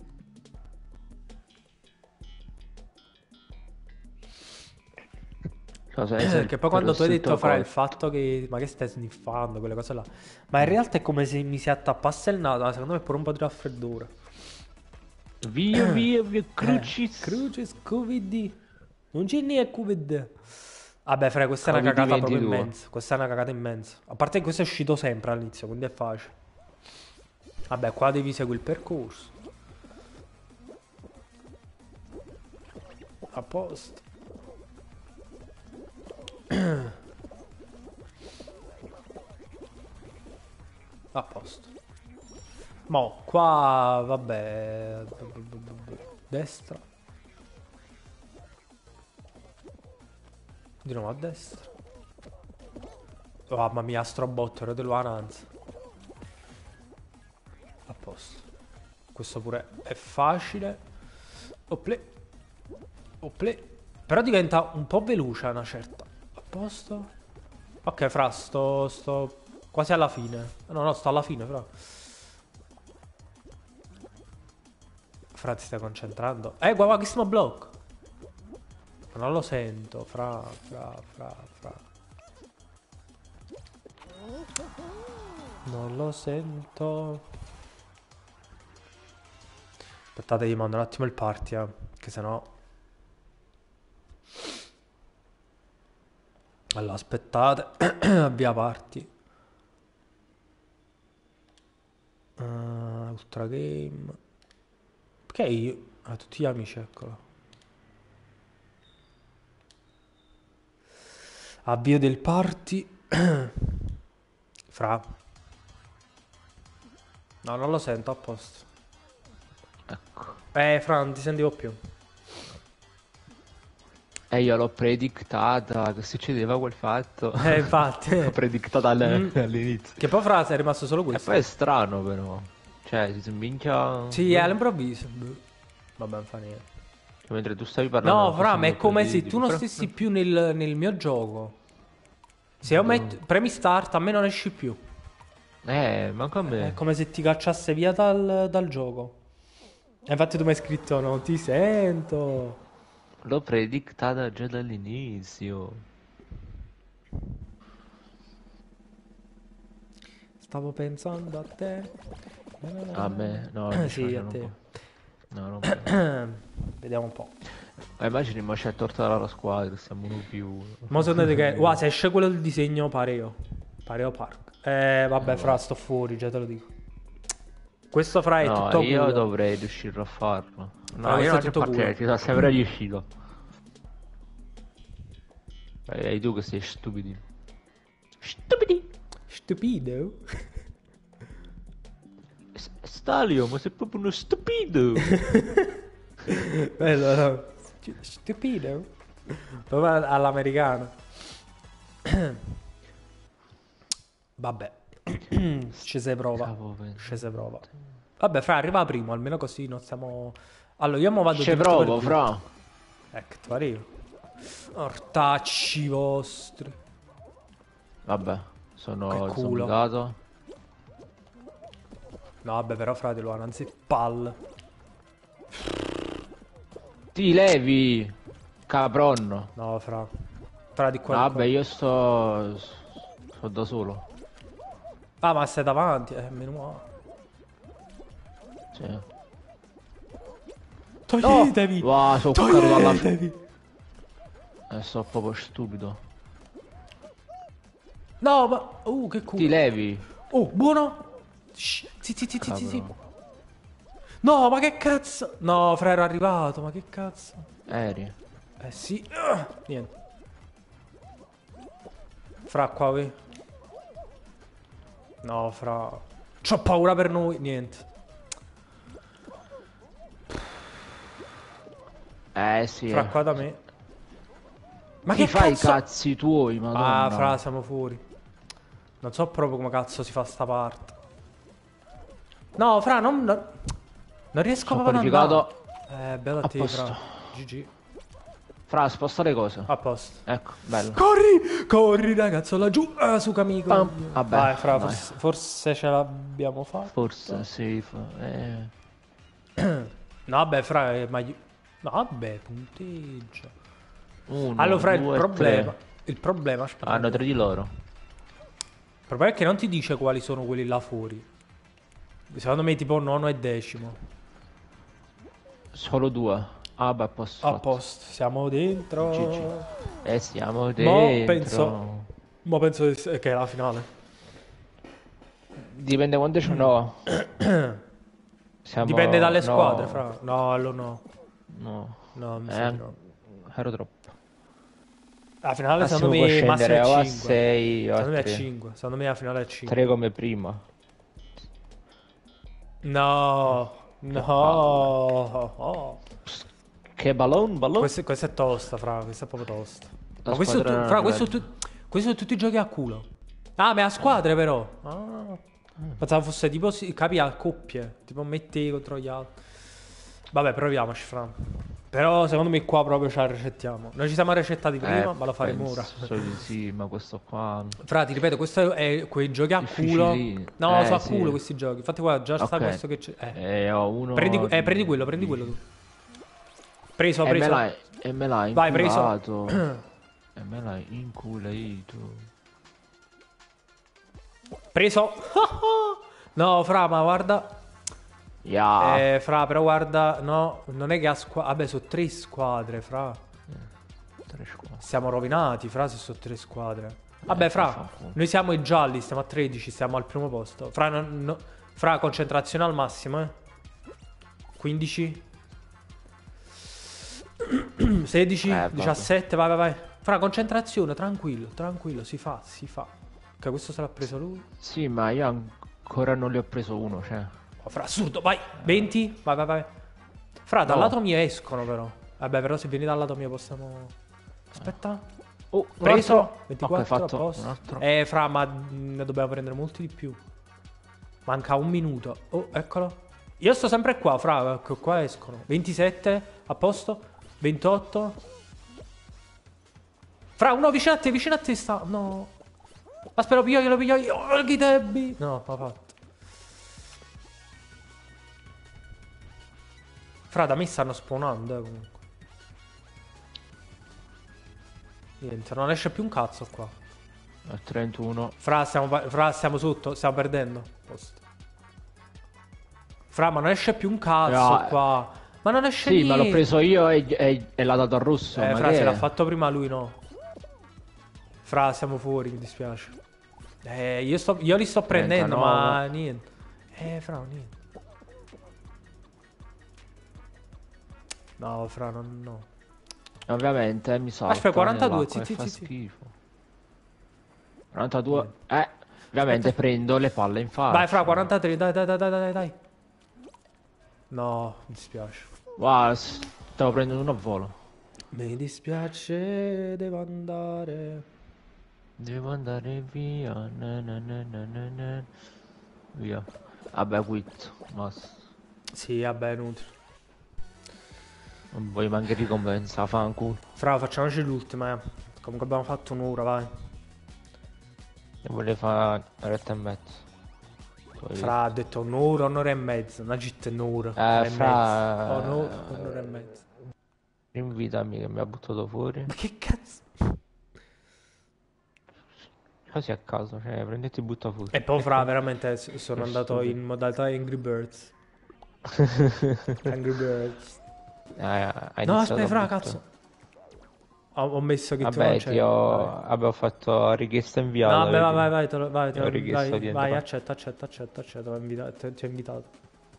Perché poi quando tu hai detto fra il fatto che ma che stai sniffando, quelle cose là, ma in realtà è come se mi si attappasse il naso, secondo me è pure un po' di raffreddore. Via, Crucis. Crucis, QVD. Non c'è niente QVD. Vabbè, fra, questa è una cagata proprio immensa. Questa è una cagata immensa. A parte che questo è uscito sempre all'inizio, quindi è facile. Vabbè, qua devi seguire il percorso. A posto. A posto. Mo, qua, vabbè. Destra. Di nuovo a destra. Oh, mamma mia, Astrobot, ero dell'Uananza. A posto. Questo pure è facile. Ople. Però diventa un po' veloce una certa. A posto. Ok, fra, sto quasi alla fine. No, sto alla fine, fra. Fra, ti stai concentrando. Guarda, che stiamo blocco. Non lo sento, fra. Non lo sento. Aspettate, gli mando un attimo il party, che sennò... Allora, aspettate. Avvia party. Ultra game. Perché io... tutti gli amici, eccolo. Avvio del party. Fra. No, non lo sento, a posto. Ecco. Fra, non ti sentivo più. Io l'ho predictata, che succedeva quel fatto. Infatti. L'ho predictata all'inizio. Che poi fra, sei rimasto solo E questo. poi è strano però. Cioè, si minchia... Sì, è all'improvviso. Vabbè, non fa niente. Mentre tu stavi parlando... No, fra, ma è come se tu non stessi più nel mio gioco. Se io premi start, a me non esci più. Manco a me. È come se ti cacciasse via dal gioco. E infatti tu mi hai scritto, non ti sento. L'ho predictata già dall'inizio. Stavo pensando a te. A me? No, sì, a te. No, Vediamo un po'. Immagini, ma c'è torta dalla squadra, siamo uno più. Ma secondo te che... se esce quello del disegno Pareo Park. Vabbè, fra, sto fuori, già te lo dico. Questo fra è tutto io culo. dovrei riuscire a farlo. No, Fra, io questo è tutto culo. ci sono sempre riuscito. E tu che sei stupidi. Stupidi. Stupido? Stalio, ma sei proprio uno stupido. Bello, no? Stupido? Proprio all'americano. Vabbè. Ci si prova. Ci si prova. Vabbè, fra, arriva primo, almeno così non stiamo... Allora, io mo vado ci provo, fra. Ecco, ti pare io. Ortacci vostri. Vabbè, sono Che culo. zombiato. No, vabbè, però frate, lo anzi pal. Ti levi, capronno. No, fra di qua. No, vabbè, io sto da solo. Ah, ma stai davanti, meno male. Sì. Toglietevi! No! Wow, sono Toglietevi! Sono proprio stupido. No, ma... che culo. Ti levi. Oh, buono! Sì. No, ma che cazzo? No, fra, ero arrivato, ma che cazzo? Eri. Sì. Niente. Fra, qua, qui. No, fra... C'ho paura per noi, niente. Sì. Fra, qua da me. Ma chi che fai cazzo? I cazzi tuoi, madonna? Ah, fra, siamo fuori. Non so proprio come cazzo si fa sta parte. No, fra, non riesco proprio ad andare. Bello a te, fra. GG. Fra, sposta le cose. A posto. Ecco, bello. Corri, ragazzo, laggiù. Su Camico. Vabbè, vai, fra, forse ce l'abbiamo fatta. Forse sì. No, vabbè, fra, ma... No, vabbè, punteggio. Allora, fra, il problema, aspetta. Hanno 3 di loro. Il problema è che non ti dice quali sono quelli là fuori. Secondo me tipo nono e decimo. Solo 2. Ah, beh, posto. A posto, siamo dentro. GG. Siamo dentro. Mo penso che è la finale. Dipende quante ce n'ho. Dipende dalle squadre, fra. No, allora no. No, mi sa di no. Ero troppo. La finale secondo me massimo è 5. 6, secondo me è 5. Secondo me la finale è 5. 3 come prima. No. Che ballon? Questa è tosta, fra. Questa è proprio tosta. Ma questi sono tutti giochi a culo. Ah, ma è a squadre però. Pensavo fosse tipo capi a coppie. Tipo metti contro gli altri. Vabbè, proviamoci, fra. Però secondo me qua proprio ci resettiamo. Noi ci siamo resettati prima, ma lo faremo ora. Sì, ma questo qua... Fra, ti ripeto, questo è quei giochi a culo. No, sono a culo questi giochi. Infatti qua già sta questo che c'è. Ho uno... Prendi quello tu. Preso. E me l'hai vai, preso. E me l'hai inculato. Preso. No, fra, ma guarda... fra, però guarda, no, non è che ha squadre. Vabbè, sono 3 squadre, fra. 3 squadre. Siamo rovinati, fra, se sono 3 squadre. Vabbè, fra, noi siamo i gialli, stiamo a 13, stiamo al primo posto. Fra, fra, concentrazione al massimo, 15 16 17, vai. Fra, concentrazione, tranquillo, si fa. Che questo se l'ha preso lui. Sì, ma io ancora non ne ho preso uno, cioè. Fra, assurdo, vai, 20, vai. Fra, dal lato mio escono però. Vabbè, però se vieni dal lato mio possiamo... Aspetta. Preso, 24, fatto a posto. un altro. Fra, ma ne dobbiamo prendere molti di più. Manca un minuto. Eccolo. Io sto sempre qua, fra, qua escono. 27, a posto. 28. Fra, uno vicino a te sta... No. Aspetta, lo piglio io. Chi debbi? No, l'ha fatto. Fra, da me stanno spawnando, comunque. Niente, non esce più un cazzo qua. A 31. Fra, stiamo sotto, stiamo perdendo. Posto. Fra, ma non esce più un cazzo qua. Ma non esce niente. Sì, ma l'ho preso io e l'ha dato al rosso. Fra, se l'ha fatto prima lui, no. Fra, siamo fuori, mi dispiace. Io li sto prendendo, 39. Ma niente. Fra, niente. No, fra, no. Ovviamente mi salta. Aspetta, 42, fa sì. schifo. 42. Ovviamente prendo le palle in faccia. Vai, fra 43, dai. No, mi dispiace. Wow, stavo prendendo uno a volo. Mi dispiace, devo andare. Devo andare via. Via. Vabbè, quit. Basta. Sì, vabbè, inutile. Non vuoi manche ricompensa, fanculo. Fra, facciamoci l'ultima, Comunque abbiamo fatto un'ora, vai. E volevo fare un'oretta e mezza. Fra, ha detto un'ora e mezza. Una gitta un'ora e mezza. Oh, no, un'ora e mezza. Invitami che mi ha buttato fuori. Ma che cazzo? Così a caso, cioè prenditi e butta fuori. E poi fra, veramente sono andato in modalità Angry Birds. Angry Birds. No, aspetta, fra, cazzo. Ho messo che vabbè, tu non c'è. ho fatto richiesta inviata. No, vabbè, vai, accetta, ti ho invitato.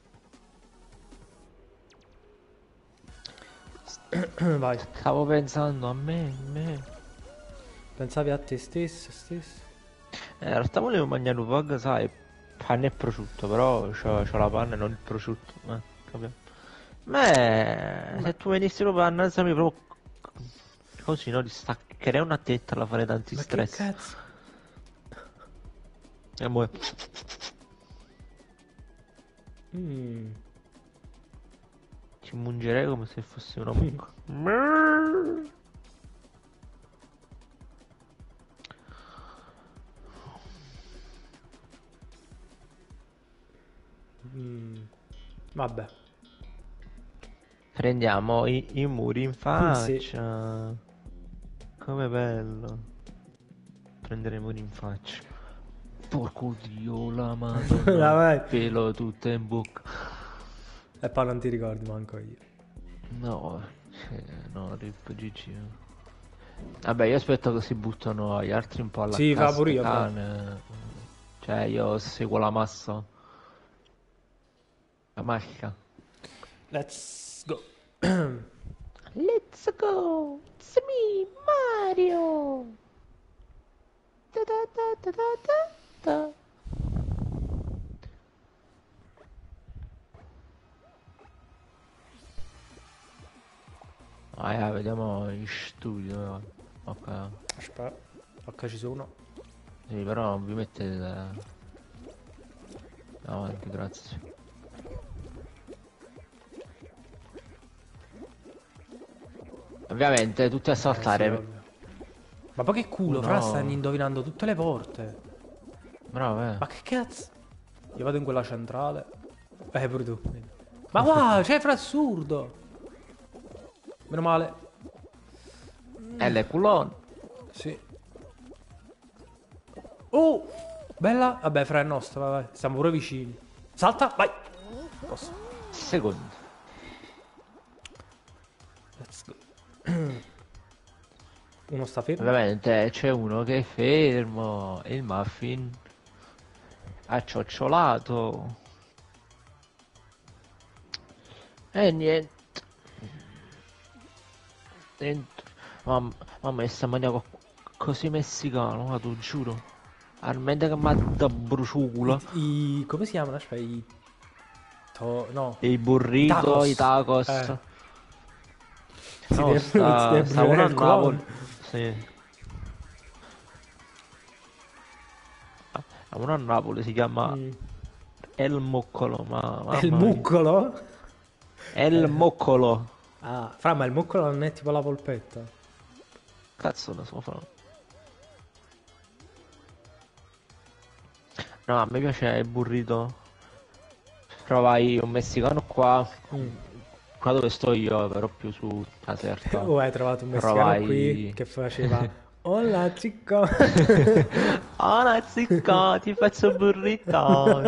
Vai. Stavo pensando a me. Pensavi a te stesso. In realtà volevo mangiare un vlog, sai, panna e prosciutto, però c'ho la panna e non il prosciutto. Capito? Se tu venissi la panna, sapevi proprio così, no? Ti staccherei una tetta, la farei tanti stress. Che cazzo? E amore. Ci mungerei come se fossi una mucca. Vabbè. Prendiamo i muri in faccia. Sì. Come bello. Prendere i muri in faccia. Porco dio, la madonna. Pelo tutto in bocca. E poi non ti ricordi manco io. No, rip GG. Vabbè, io aspetto che si buttano gli altri un po' alla sì, fa pure io. Cioè, io seguo la massa. La macchina. Let's go. Let's go. It's me, Mario. Da. Vediamo in studio. Ok. Aspetta. Ok, ci sono. Sì, però non vi mettete avanti, grazie. Ovviamente tutti a saltare. Sì, ma poi che culo, fra stanno indovinando tutte le porte. Bravo, Ma che cazzo? Io vado in quella centrale. Pure tu. Ma wow, c'è fra assurdo. Meno male. Le culone. Sì. Oh, bella. Vabbè, fra è nostra, vai. Siamo pure vicini. Salta, vai. Posso. Secondo. Let's go. Uno sta fermo. Ovviamente c'è uno che è fermo. E il muffin accioccolato. E niente. Mamma, sta mangiando così messicano, ma tu giuro. Almeno che mi ha da bruciuculo. Come si chiamano? Aspetta, no. I burrito, i tacos. No, sta uno a Napoli. Sì. Uno a Napoli si chiama El Moccolo, ma il muccolo? El Moccolo. Ah, fra, ma il muccolo non è tipo la polpetta? Cazzo ne so fa. No, a me piace il burrito. Trovai un messicano qua. Qua dove sto io, però più su Caserta. Hai trovato un messicano qui che faceva Hola chico. Hola chico, ti faccio burrito.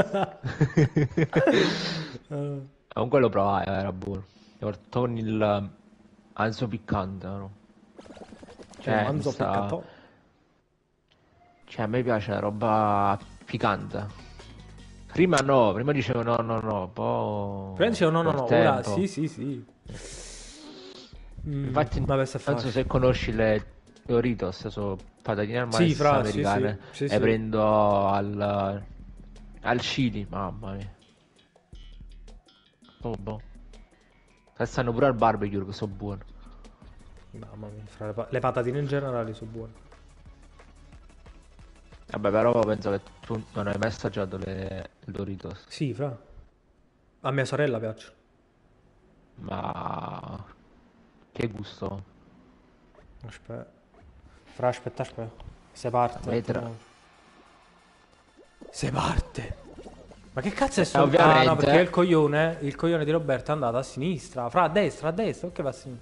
Comunque lo provai, era buono. Con il anzo piccante, no? Cioè, anzo piccato. Cioè, a me piace la roba piccante. Prima dicevo no, poi... Prima dicevo no, ora sì. Infatti, vabbè, se non so se conosci le Doritos, sono patatine al mais Sì, fra, sì, americane. sì, E sì. prendo al chili, mamma mia. Oh, boh. E stanno pure al barbecue che sono buone. Mamma mia, fra le patatine in generale sono buone. Vabbè, però penso che tu non hai mai assaggiato le Doritos. Sì, fra. A mia sorella piacciono. Ma che gusto? Aspetta. Fra, aspetta. Se parte. Vedrà. Se parte. Ma che cazzo è sto? Ovviamente. Ah, no, perché il coglione di Roberto è andato a sinistra. Fra, a destra, perché va a sinistra?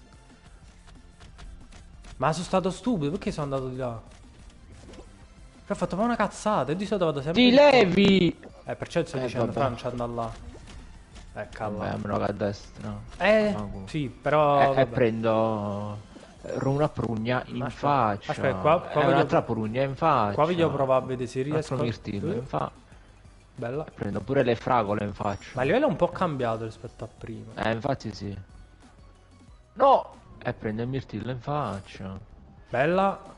Ma sono stato stupido, perché sono andato di là? Fra, ho fatto ma una cazzata, e di solito vado sempre Ti di qua. levi! Perciò sto dicendo, vabbè. Fra, non c'è andato là. Cavolo. Vabbè, meno che a destra. Sì, però... E vabbè. prendo una prugna in Aspetta, faccia. aspetta, qua E un'altra prugna in faccia. Qua voglio provare a vedere se Un riesco... altro mirtillo in faccia. Bella. Prendo pure le fragole in faccia. Ma il livello è un po' cambiato rispetto a prima. Infatti sì. No! E prendo il mirtillo in faccia. Bella.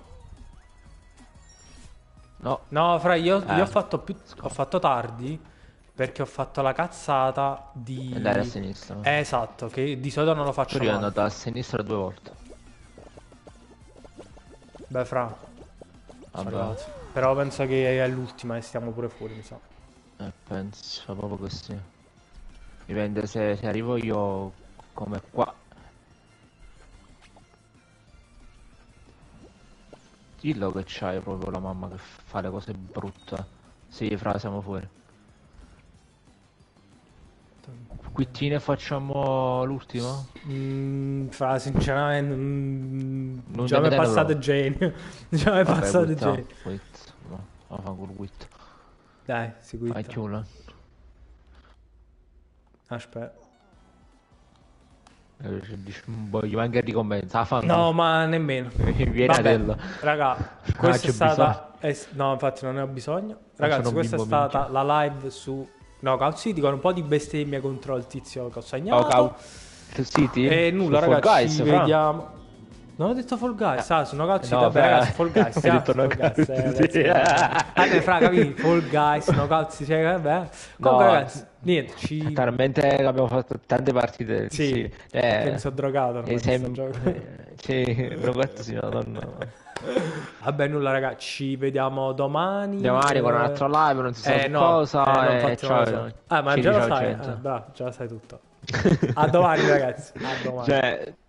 No. No, Fra, io ho fatto tardi perché ho fatto la cazzata di... Andare a sinistra. Esatto, che di solito non lo faccio Io sono mai. andato a sinistra 2 volte. Beh, Fra, Vabbè. salvato. Però penso che è l'ultima e stiamo pure fuori, mi sa. Penso proprio così. Dipende se arrivo io come qua. Dillo che c'hai proprio la mamma che fa le cose brutte. Sì, Fra, siamo fuori. Quittine facciamo l'ultimo? Fra, sinceramente, Non già mi è nemmeno passato proprio. genio. Già mi è Vabbè, passato quit, genio. quit. No, fa col quit. Dai, si Vai, quitta. chiula. Aspetta. Voglio manca di commenti. No, ma nemmeno. Vieni Vabbè, Adele. raga, questa c'è è stata... no, infatti non ne ho bisogno. Ragazzi, sono questa è bimbo stata la live su Knockout City con un po' di bestemmia contro il tizio che ho segnato. Knockout City? E nulla, Su Fall ragazzi, Guys, ci fra? vediamo. Non ho detto Fall Guys, su Knockout City. No, Vabbè, beh, ragazzi, Fall Guys. hai detto Fall Knockout Guys, City. vabbè, fra, capì? Fall Guys, Knockout City, vabbè. Comunque, No, ragazzi, niente, ci... talmente che abbiamo fatto tante partite. Sì, che mi sono drogato. e sì, drogato sì, madonna. Vabbè, nulla, raga, ci vediamo domani. Domani con un'altra live, non si sa no, cosa. no, e infatti non lo so. ciao. Ma Ci già lo ciao, sai. gente. Bravo, già lo sai tutto. A domani, ragazzi. A domani. Cioè,